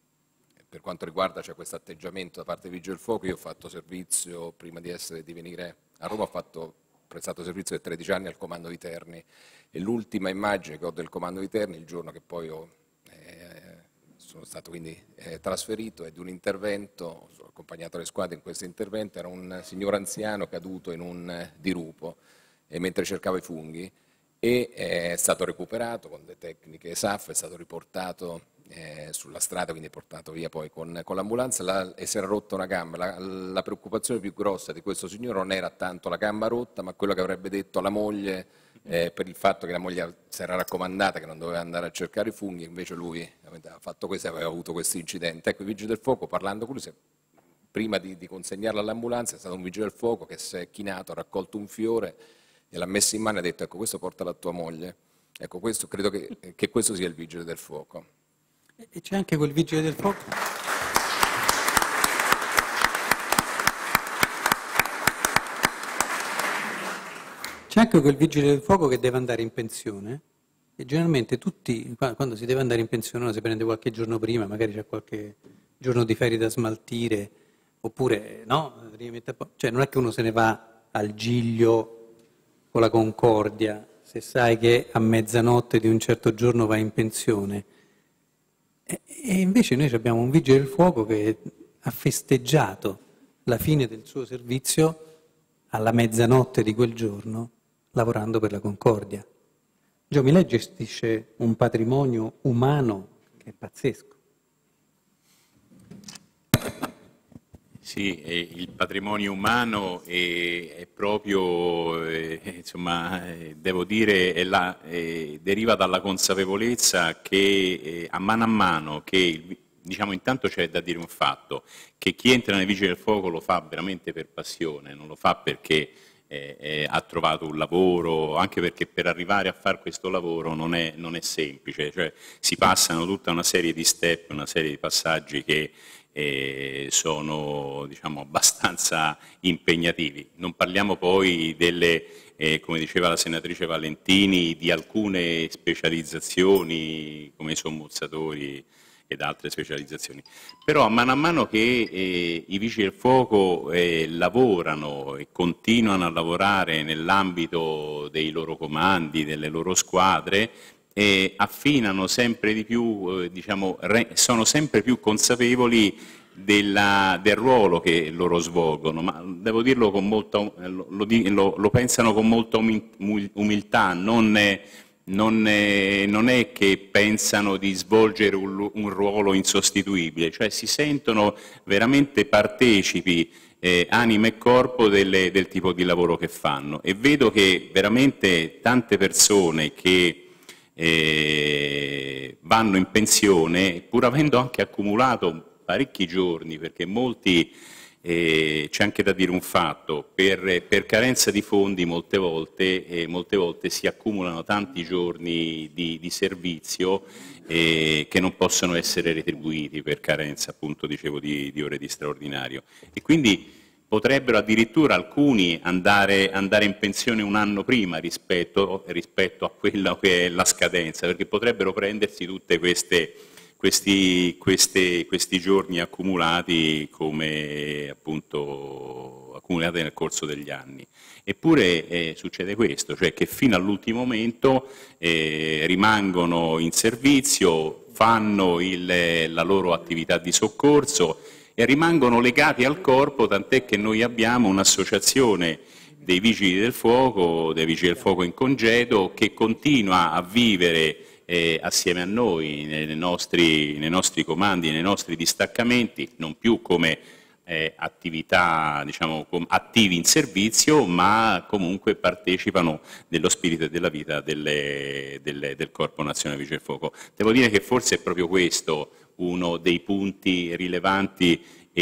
per quanto riguarda cioè, questo atteggiamento da parte dei vigili del fuoco, io ho fatto servizio, prima di, essere, di venire a Roma, ho fatto, prestato servizio per tredici anni al comando di Terni, e l'ultima immagine che ho del comando di Terni, il giorno che poi ho, eh, sono stato quindi eh, trasferito, è di un intervento, ho accompagnato le squadre in questo intervento, era un signor anziano caduto in un dirupo e mentre cercava i funghi, e è stato recuperato con le tecniche S A F, è stato riportato eh, sulla strada, quindi portato via poi con, con l'ambulanza e si era rotta una gamba. La, la preoccupazione più grossa di questo signore non era tanto la gamba rotta, ma quello che avrebbe detto alla moglie eh, per il fatto che la moglie si era raccomandata che non doveva andare a cercare i funghi, invece lui aveva fatto questo e aveva avuto questo incidente. Ecco, i vigili del fuoco, parlando con lui, se, prima di, di consegnarla all'ambulanza, è stato un vigile del fuoco che si è chinato, ha raccolto un fiore e l'ha messo in mano e ha detto: ecco, questo porta la tua moglie. Ecco, questo, credo che, che questo sia il vigile del fuoco. E c'è anche quel vigile del fuoco. C'è anche quel vigile del fuoco che deve andare in pensione, e generalmente tutti, quando si deve andare in pensione, uno si prende qualche giorno prima, magari c'è qualche giorno di ferie da smaltire, oppure no, cioè non è che uno se ne va al Giglio con la Concordia, se sai che a mezzanotte di un certo giorno vai in pensione. E, e invece noi abbiamo un vigile del fuoco che ha festeggiato la fine del suo servizio alla mezzanotte di quel giorno, lavorando per la Concordia. Giomilè gestisce un patrimonio umano che è pazzesco. Sì, eh, il patrimonio umano è, è proprio, eh, insomma, eh, devo dire, è la, eh, deriva dalla consapevolezza che eh, a mano a mano che, il, diciamo, intanto c'è da dire un fatto, che chi entra nei Vigili del Fuoco lo fa veramente per passione, non lo fa perché eh, eh, ha trovato un lavoro, anche perché per arrivare a fare questo lavoro non è, non è semplice, cioè si passano tutta una serie di step, una serie di passaggi che E sono, diciamo, abbastanza impegnativi. Non parliamo poi delle, eh, come diceva la senatrice Valentini, di alcune specializzazioni come i sommozzatori ed altre specializzazioni. Però a mano a mano che eh, i vigili del fuoco eh, lavorano e continuano a lavorare nell'ambito dei loro comandi, delle loro squadre, e affinano sempre di più, eh, diciamo, re, sono sempre più consapevoli della, del ruolo che loro svolgono, ma devo dirlo con molta, lo, lo, lo pensano con molta umiltà, non è, non, è, non è che pensano di svolgere un, un ruolo insostituibile, cioè si sentono veramente partecipi, eh, anima e corpo delle, del tipo di lavoro che fanno, e vedo che veramente tante persone che eh, vanno in pensione pur avendo anche accumulato parecchi giorni, perché molti, eh, c'è anche da dire un fatto, per, per carenza di fondi molte volte, eh, molte volte si accumulano tanti giorni di, di servizio eh, che non possono essere retribuiti per carenza, appunto, dicevo, di, di ore di straordinario. E quindi potrebbero addirittura alcuni andare, andare in pensione un anno prima rispetto, rispetto a quella che è la scadenza, perché potrebbero prendersi tutte queste, questi, queste, questi giorni accumulati come appunto accumulati nel corso degli anni. Eppure eh, succede questo, cioè che fino all'ultimo momento eh, rimangono in servizio, fanno il, la loro attività di soccorso e rimangono legati al corpo, tant'è che noi abbiamo un'associazione dei Vigili del Fuoco, dei Vigili del Fuoco in congedo, che continua a vivere eh, assieme a noi nei nostri, nei nostri comandi, nei nostri distaccamenti, non più come eh, attività, diciamo, com- attivi in servizio, ma comunque partecipano dello spirito e della vita delle, delle, del Corpo Nazionale Vigili del Fuoco. Devo dire che forse è proprio questo uno dei punti rilevanti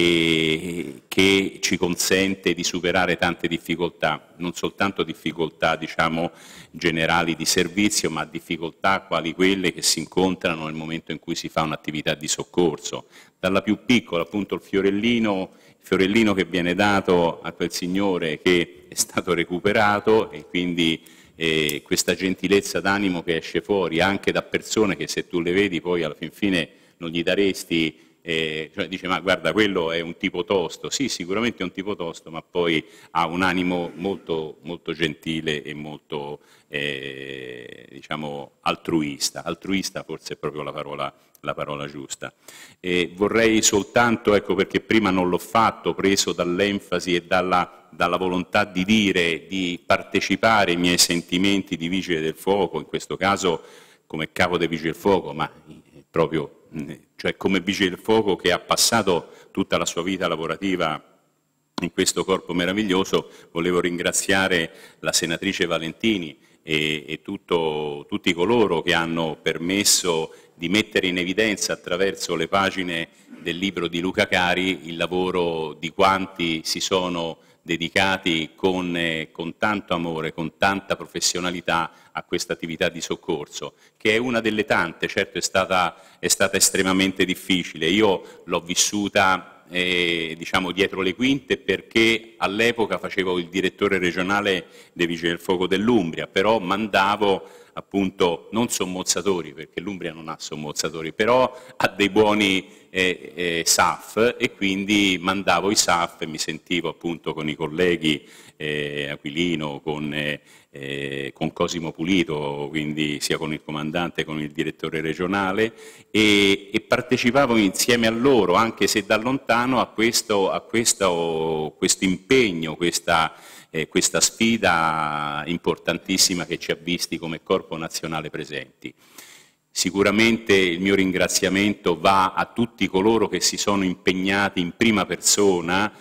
e che ci consente di superare tante difficoltà, non soltanto difficoltà, diciamo, generali di servizio, ma difficoltà quali quelle che si incontrano nel momento in cui si fa un'attività di soccorso. Dalla più piccola, appunto, il fiorellino, il fiorellino che viene dato a quel signore che è stato recuperato, e quindi eh, questa gentilezza d'animo che esce fuori anche da persone che, se tu le vedi, poi alla fin fine non gli daresti, eh, cioè dice: ma guarda, quello è un tipo tosto. Sì, sicuramente è un tipo tosto, ma poi ha un animo molto, molto gentile e molto eh, diciamo altruista. Altruista forse è proprio la parola, la parola giusta. E vorrei soltanto, ecco perché prima non l'ho fatto, preso dall'enfasi e dalla, dalla volontà di dire, di partecipare ai miei sentimenti di Vigile del Fuoco, in questo caso come capo dei Vigili del Fuoco, ma proprio cioè come Vigile del Fuoco che ha passato tutta la sua vita lavorativa in questo corpo meraviglioso. Volevo ringraziare la senatrice Valentini e, e tutto, tutti coloro che hanno permesso di mettere in evidenza attraverso le pagine del libro di Luca Cari il lavoro di quanti si sono dedicati con, eh, con tanto amore, con tanta professionalità a questa attività di soccorso, che è una delle tante. Certo è stata, è stata estremamente difficile. Io l'ho vissuta eh, diciamo dietro le quinte, perché all'epoca facevo il direttore regionale dei Vigili del Fuoco dell'Umbria, però mandavo appunto non sommozzatori, perché l'Umbria non ha sommozzatori, però ha dei buoni eh, eh, S A F, e quindi mandavo i S A F e mi sentivo appunto con i colleghi eh, Aquilino, con, eh, eh, con Cosimo Pulito, quindi sia con il comandante che con il direttore regionale, e, e partecipavo insieme a loro, anche se da lontano, a questo, a questo, questo impegno, questa Eh, questa sfida importantissima che ci ha visti come Corpo Nazionale presenti. Sicuramente il mio ringraziamento va a tutti coloro che si sono impegnati in prima persona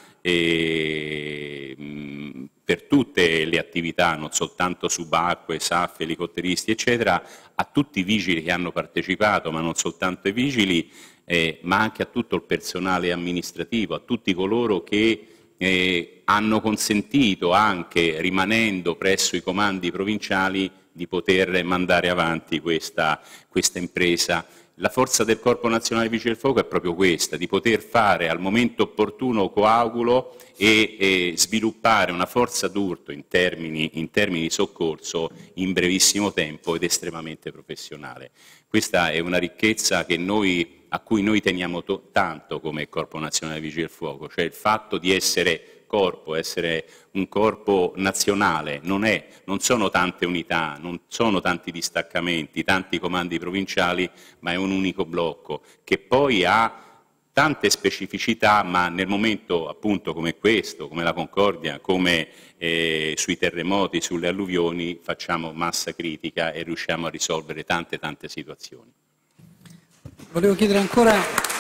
eh, mh, per tutte le attività, non soltanto subacquee, S A F, elicotteristi, eccetera, a tutti i vigili che hanno partecipato, ma non soltanto ai vigili, eh, ma anche a tutto il personale amministrativo, a tutti coloro che Eh, hanno consentito, anche rimanendo presso i comandi provinciali, di poter mandare avanti questa, questa impresa. La forza del Corpo Nazionale Vigili del Fuoco è proprio questa, di poter fare al momento opportuno coagulo e, e sviluppare una forza d'urto in termini, in termini di soccorso in brevissimo tempo ed estremamente professionale. Questa è una ricchezza che noi a cui noi teniamo tanto come Corpo Nazionale Vigili del Fuoco, cioè il fatto di essere corpo, essere un corpo nazionale. Non, è, non sono tante unità, non sono tanti distaccamenti, tanti comandi provinciali, ma è un unico blocco che poi ha tante specificità, ma nel momento appunto come questo, come la Concordia, come eh, sui terremoti, sulle alluvioni, facciamo massa critica e riusciamo a risolvere tante tante situazioni. Volevo chiedere ancora,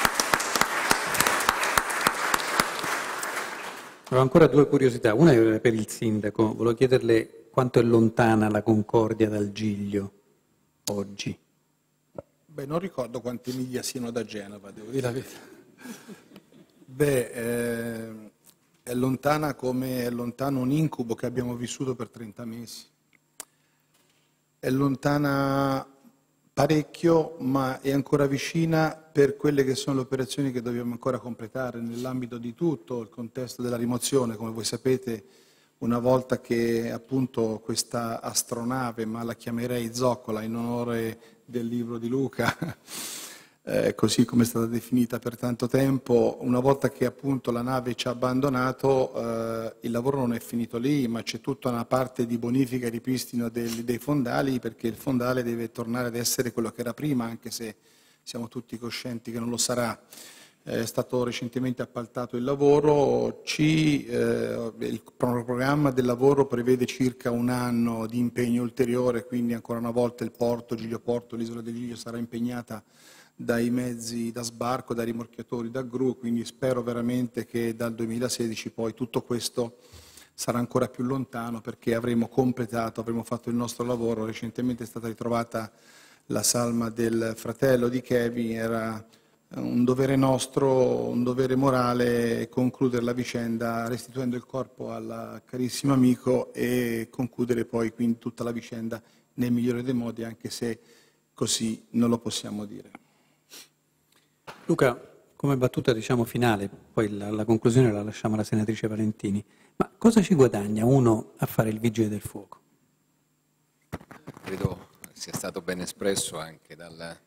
avevo ancora due curiosità. Una è per il sindaco, volevo chiederle quanto è lontana la Concordia dal Giglio. oggi? Beh, non ricordo quante miglia siano da Genova, devo dire la verità. Beh, eh, è lontana come è lontano un incubo che abbiamo vissuto per trenta mesi. È lontana parecchio, ma è ancora vicina per quelle che sono le operazioni che dobbiamo ancora completare nell'ambito di tutto il contesto della rimozione. Come voi sapete, una volta che appunto questa astronave, ma la chiamerei zoccola in onore del libro di Luca, eh, così come è stata definita per tanto tempo, una volta che appunto la nave ci ha abbandonato, eh, il lavoro non è finito lì, ma c'è tutta una parte di bonifica e ripristino del, dei fondali, perché il fondale deve tornare ad essere quello che era prima, anche se siamo tutti coscienti che non lo sarà. È stato recentemente appaltato il lavoro, ci, eh, il programma del lavoro prevede circa un anno di impegno ulteriore, quindi ancora una volta il porto, Giglio Porto, l'isola del Giglio sarà impegnata dai mezzi da sbarco, dai rimorchiatori, da gru, quindi spero veramente che dal duemilasedici poi tutto questo sarà ancora più lontano, perché avremo completato, avremo fatto il nostro lavoro. Recentemente è stata ritrovata la salma del fratello di Kevin, era un dovere nostro, un dovere morale concludere la vicenda restituendo il corpo al carissimo amico e concludere poi quindi tutta la vicenda nel migliore dei modi, anche se così non lo possiamo dire. Luca, come battuta diciamo finale, poi la, la conclusione la lasciamo alla senatrice Valentini, ma cosa ci guadagna uno a fare il vigile del fuoco? Credo sia stato ben espresso anche dal,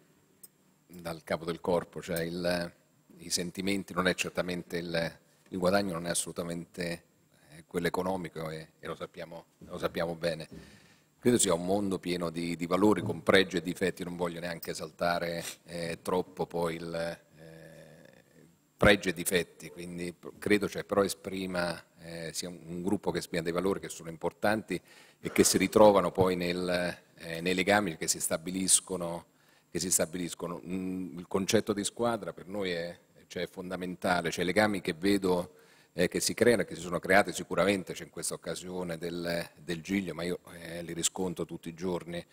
dal capo del corpo, cioè il, i sentimenti, non è certamente il, il guadagno non è assolutamente eh, quello economico e, e lo, sappiamo, lo sappiamo bene. Credo sia un mondo pieno di, di valori con pregi e difetti, non voglio neanche esaltare eh, troppo poi il eh, pregi e difetti, quindi credo cioè, però esprima, eh, sia un, un gruppo che esprime dei valori che sono importanti e che si ritrovano poi nel, eh, nei legami che si stabiliscono. Che si stabiliscono. Mm, il concetto di squadra per noi è, cioè, è fondamentale, cioè, i legami che vedo Eh, che si creano e che si sono creati sicuramente, c'è in questa occasione del, del Giglio, ma io eh, li riscontro tutti i giorni,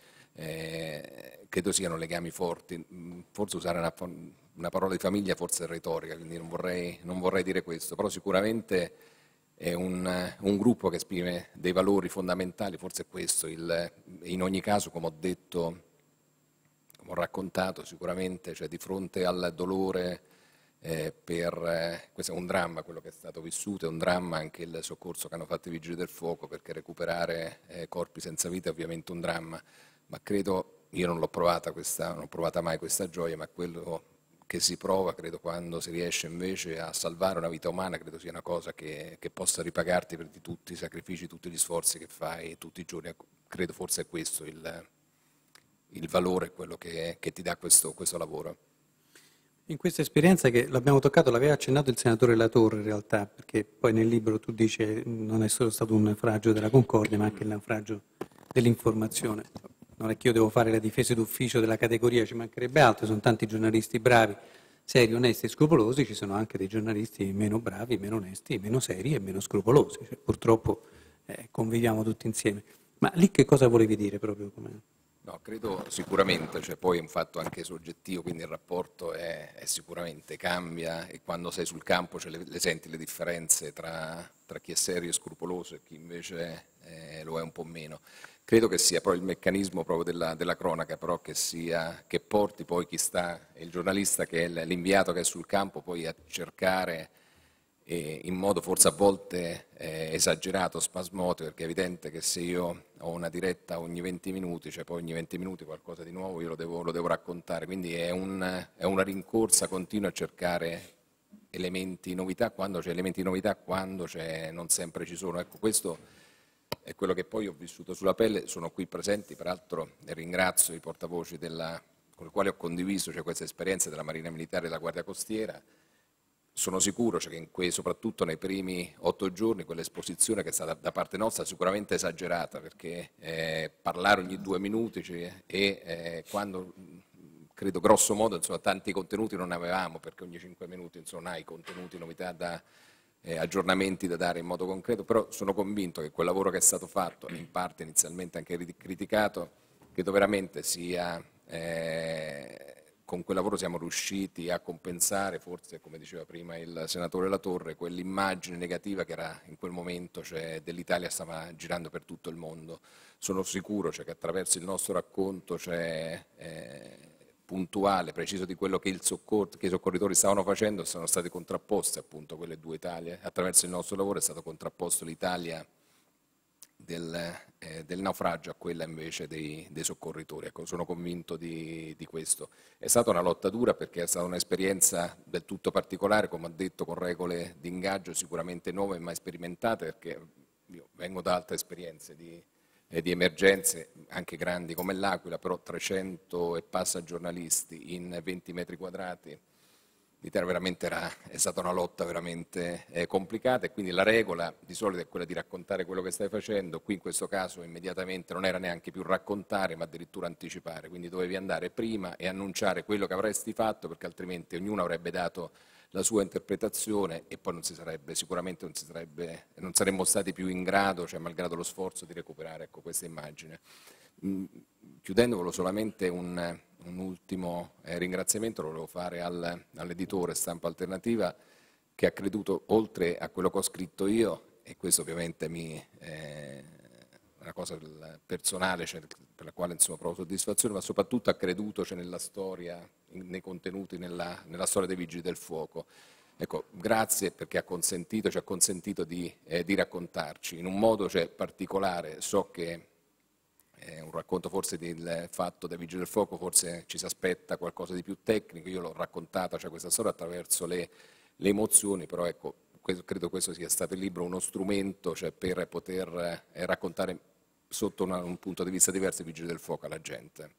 eh, credo siano legami forti. Forse usare una, una parola di famiglia forse è retorica, quindi non vorrei, non vorrei dire questo, però sicuramente è un, un gruppo che esprime dei valori fondamentali, forse è questo, il, in ogni caso come ho detto, come ho raccontato sicuramente, cioè, di fronte al dolore. Eh, per, eh, questo è un dramma quello che è stato vissuto, è un dramma anche il soccorso che hanno fatto i Vigili del Fuoco, perché recuperare eh, corpi senza vita è ovviamente un dramma, ma credo, io non l'ho provata questa, non ho provata mai questa gioia, ma quello che si prova, credo, quando si riesce invece a salvare una vita umana, credo sia una cosa che, che possa ripagarti per di tutti i sacrifici, tutti gli sforzi che fai tutti i giorni. Credo forse è questo il, il valore, quello che, che ti dà questo, questo lavoro. In questa esperienza che l'abbiamo toccato, l'aveva accennato il senatore Latorre in realtà, perché poi nel libro tu dici non è solo stato un naufragio della Concordia, ma anche il naufragio dell'informazione. Non è che io devo fare le difese d'ufficio della categoria, ci mancherebbe altro, sono tanti giornalisti bravi, seri, onesti e scrupolosi, ci sono anche dei giornalisti meno bravi, meno onesti, meno seri e meno scrupolosi. Cioè, purtroppo eh, conviviamo tutti insieme. Ma lì che cosa volevi dire proprio? Come... No, credo sicuramente, cioè poi è un fatto anche soggettivo, quindi il rapporto è, è sicuramente cambia e quando sei sul campo cioè, le, le senti le differenze tra, tra chi è serio e scrupoloso e chi invece eh, lo è un po' meno. Credo che sia proprio il meccanismo proprio della, della cronaca, però che, sia, che porti poi chi sta, il giornalista che è l'inviato che è sul campo poi a cercare e in modo forse a volte eh, esagerato, spasmodico, perché è evidente che se io ho una diretta ogni venti minuti, cioè poi ogni venti minuti qualcosa di nuovo io lo devo, lo devo raccontare, quindi è, un, è una rincorsa continua a cercare elementi novità, quando c'è elementi di novità, quando c'è, non sempre ci sono. Ecco, questo è quello che poi ho vissuto sulla pelle, sono qui presenti, peraltro ringrazio i portavoci della, con i quali ho condiviso cioè, questa esperienza della Marina Militare e della Guardia Costiera. Sono sicuro cioè, che in que, soprattutto nei primi otto giorni quell'esposizione che è stata da parte nostra sicuramente esagerata, perché eh, parlare ogni due minuti cioè, e eh, quando credo grosso modo insomma, tanti contenuti non avevamo, perché ogni cinque minuti insomma, hai contenuti, novità, da, eh, aggiornamenti da dare in modo concreto, però sono convinto che quel lavoro che è stato fatto, in parte inizialmente anche criticato, credo veramente sia, eh, con quel lavoro siamo riusciti a compensare, forse come diceva prima il senatore Latorre, quell'immagine negativa che era in quel momento, cioè, dell'Italia stava girando per tutto il mondo. Sono sicuro, cioè, che attraverso il nostro racconto, cioè, eh, puntuale, preciso di quello che, il soccor- che i soccorritori stavano facendo, sono state contrapposte appunto quelle due Italie. Attraverso il nostro lavoro è stato contrapposto l'Italia del, eh, del naufragio a quella invece dei, dei soccorritori. Ecco, sono convinto di, di questo. È stata una lotta dura perché è stata un'esperienza del tutto particolare, come ho detto, con regole di ingaggio sicuramente nuove e mai sperimentate, perché io vengo da altre esperienze di, eh, di emergenze, anche grandi come l'Aquila, però trecento e passa giornalisti in venti metri quadrati. L'Italia veramente era, è stata una lotta veramente eh, complicata, e quindi la regola di solito è quella di raccontare quello che stai facendo. Qui in questo caso immediatamente non era neanche più raccontare, ma addirittura anticipare, quindi dovevi andare prima e annunciare quello che avresti fatto, perché altrimenti ognuno avrebbe dato la sua interpretazione e poi non si sarebbe, sicuramente non, si sarebbe, non saremmo stati più in grado, cioè malgrado lo sforzo, di recuperare, ecco, questa immagine. Mm, chiudendo, volevo solamente un... Un ultimo eh, ringraziamento lo volevo fare al, all'editore Stampa Alternativa, che ha creduto, oltre a quello che ho scritto io, e questo ovviamente mi, eh, è una cosa personale, cioè, per la quale insomma, provo soddisfazione, ma soprattutto ha creduto, cioè, nella storia, in, nei contenuti, nella, nella storia dei Vigili del Fuoco. Ecco, grazie perché ha consentito, ci ha consentito di, eh, di raccontarci in un modo, cioè, particolare. So che è un racconto forse del fatto dei Vigili del Fuoco, forse ci si aspetta qualcosa di più tecnico. Io l'ho raccontata, cioè, questa storia attraverso le, le emozioni, però ecco, questo, credo questo sia stato il libro uno strumento, cioè, per poter eh, raccontare sotto una, un punto di vista diverso i Vigili del Fuoco alla gente.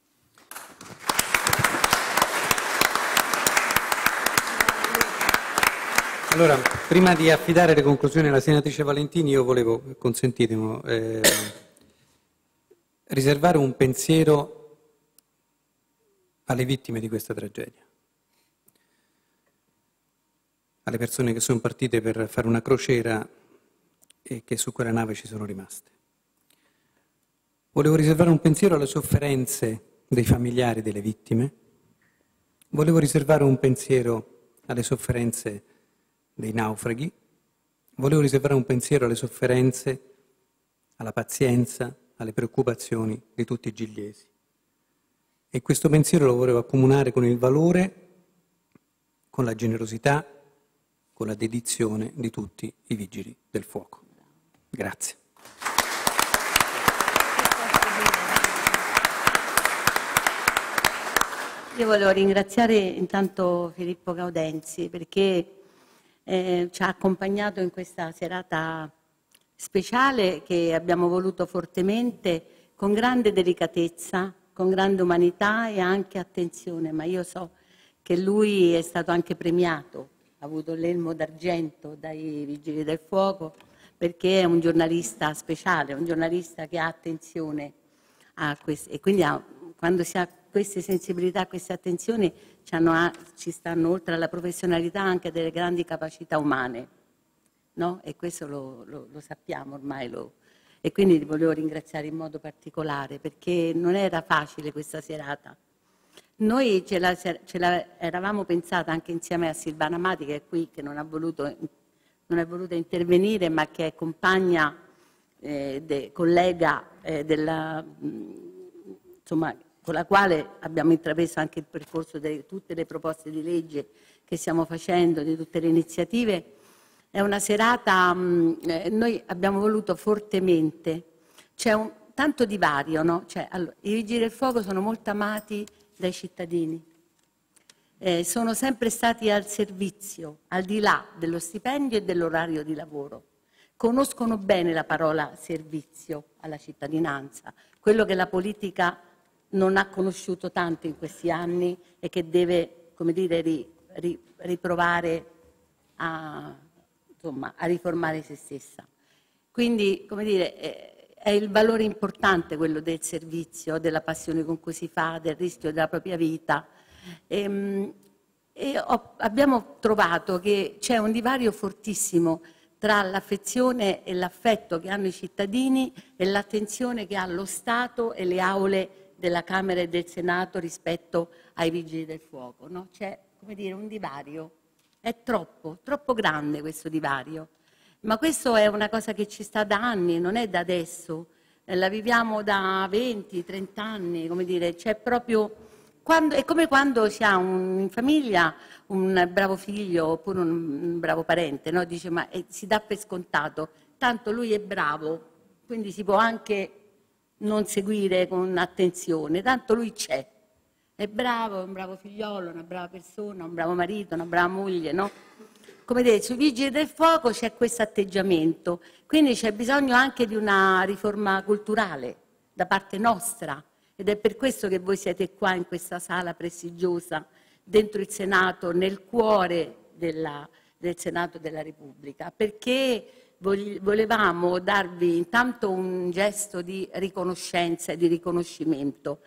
Allora, prima di affidare le conclusioni alla senatrice Valentini, io volevo, consentitemi, eh, riservare un pensiero alle vittime di questa tragedia, alle persone che sono partite per fare una crociera e che su quella nave ci sono rimaste. Volevo riservare un pensiero alle sofferenze dei familiari delle vittime, volevo riservare un pensiero alle sofferenze dei naufraghi, volevo riservare un pensiero alle sofferenze, alla pazienza, alle preoccupazioni di tutti i gigliesi. E questo pensiero lo volevo accomunare con il valore, con la generosità, con la dedizione di tutti i Vigili del Fuoco. Grazie. Io volevo ringraziare intanto Filippo Gaudenzi perché eh, ci ha accompagnato in questa serata speciale che abbiamo voluto fortemente, con grande delicatezza, con grande umanità e anche attenzione, ma io so che lui è stato anche premiato, ha avuto l'elmo d'argento dai Vigili del Fuoco, perché è un giornalista speciale, un giornalista che ha attenzione a questo, e quindi ha, quando si ha queste sensibilità, queste attenzioni, ci, hanno, ci stanno oltre alla professionalità anche delle grandi capacità umane. No? E questo lo, lo, lo sappiamo ormai, lo, e quindi li volevo ringraziare in modo particolare perché non era facile questa serata. Noi ce la, ce la eravamo pensata anche insieme a Silvana Amati, che è qui, che non ha voluto, non è voluta intervenire, ma che è compagna, eh, de, collega eh, della, insomma, con la quale abbiamo intrapreso anche il percorso di tutte le proposte di legge che stiamo facendo, di tutte le iniziative. È una serata, mh, eh, noi abbiamo voluto fortemente, c'è un tanto divario, no? Cioè, allora, i Vigili del Fuoco sono molto amati dai cittadini, eh, sono sempre stati al servizio, al di là dello stipendio e dell'orario di lavoro, conoscono bene la parola servizio alla cittadinanza, quello che la politica non ha conosciuto tanto in questi anni e che deve, come dire, ri, ri, riprovare a... Insomma, a riformare se stessa. Quindi, come dire, è il valore importante quello del servizio, della passione con cui si fa, del rischio della propria vita. E, e ho, abbiamo trovato che c'è un divario fortissimo tra l'affezione e l'affetto che hanno i cittadini e l'attenzione che ha lo Stato e le aule della Camera e del Senato rispetto ai Vigili del Fuoco, no? C'è, come dire, un divario, è troppo, troppo grande questo divario, ma questo è una cosa che ci sta da anni, non è da adesso, eh, la viviamo da venti trenta anni, come dire, c'è proprio... Quando, è come quando si ha un, in famiglia un bravo figlio oppure un, un bravo parente, no? Dice, ma eh, si dà per scontato, tanto lui è bravo, quindi si può anche non seguire con attenzione, tanto lui c'è, è bravo, è un bravo figliolo, una brava persona, un bravo marito, una brava moglie, no? Come dire, sui Vigili del Fuoco c'è questo atteggiamento, quindi c'è bisogno anche di una riforma culturale da parte nostra. Ed è per questo che voi siete qua in questa sala prestigiosa, dentro il Senato, nel cuore della, del Senato della Repubblica, perché volevamo darvi intanto un gesto di riconoscenza e di riconoscimento,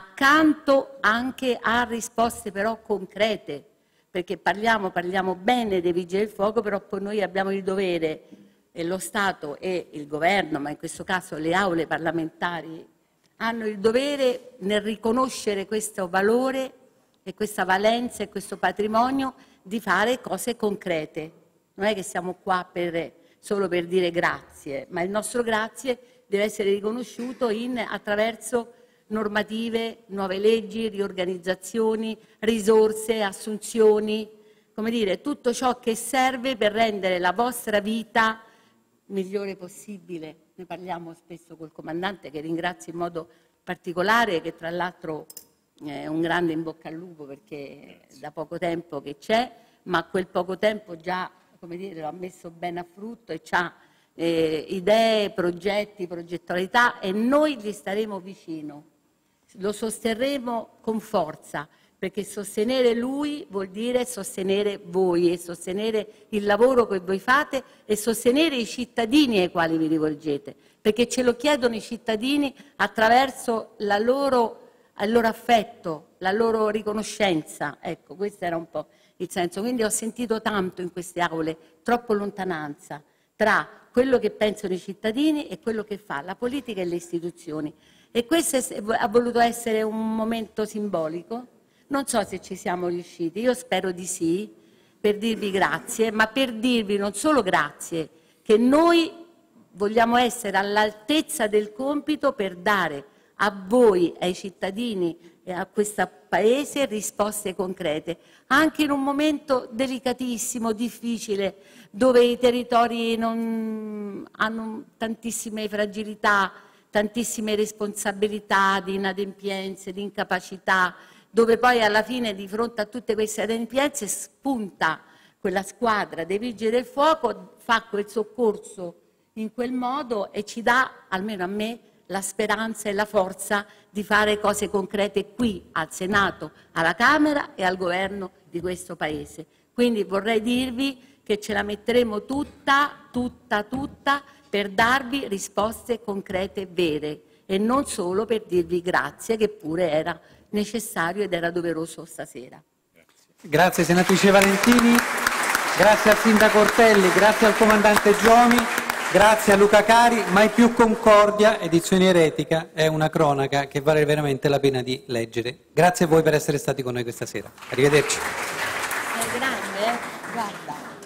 accanto anche a risposte però concrete, perché parliamo, parliamo bene dei Vigili del Fuoco, però poi noi abbiamo il dovere, e lo Stato e il Governo, ma in questo caso le aule parlamentari, hanno il dovere nel riconoscere questo valore e questa valenza e questo patrimonio di fare cose concrete. Non è che siamo qua per, solo per dire grazie, ma il nostro grazie deve essere riconosciuto in, attraverso normative, nuove leggi, riorganizzazioni, risorse, assunzioni, come dire, tutto ciò che serve per rendere la vostra vita migliore possibile. Ne parliamo spesso col comandante, che ringrazio in modo particolare, che tra l'altro è un grande in bocca al lupo perché è da poco tempo che c'è, ma quel poco tempo già, come dire, lo ha messo bene a frutto e ha eh, idee, progetti, progettualità, e noi gli staremo vicino, lo sosterremo con forza, perché sostenere lui vuol dire sostenere voi e sostenere il lavoro che voi fate e sostenere i cittadini ai quali vi rivolgete, perché ce lo chiedono i cittadini attraverso la loro, il loro affetto, la loro riconoscenza. Ecco, questo era un po' il senso. Quindi ho sentito tanto in queste aule, troppo lontananza tra quello che pensano i cittadini e quello che fa la politica e le istituzioni. E questo è, ha voluto essere un momento simbolico. Non so se ci siamo riusciti, io spero di sì, per dirvi grazie, ma per dirvi non solo grazie, che noi vogliamo essere all'altezza del compito per dare a voi, ai cittadini e a questo Paese risposte concrete, anche in un momento delicatissimo, difficile, dove i territori non hanno tantissime fragilità, tantissime responsabilità di inadempienze, di incapacità, dove poi alla fine di fronte a tutte queste adempienze spunta quella squadra dei Vigili del Fuoco, fa quel soccorso in quel modo e ci dà, almeno a me, la speranza e la forza di fare cose concrete qui al Senato, alla Camera e al Governo di questo Paese. Quindi vorrei dirvi che ce la metteremo tutta, tutta, tutta per darvi risposte concrete e vere e non solo per dirvi grazie, che pure era necessario ed era doveroso stasera. Grazie, grazie senatrice Valentini, grazie al sindaco Ortelli, grazie al comandante Giomi, grazie a Luca Cari. Mai più Concordia, edizione eretica, è una cronaca che vale veramente la pena di leggere. Grazie a voi per essere stati con noi questa sera. Arrivederci. È grande, eh? Guarda.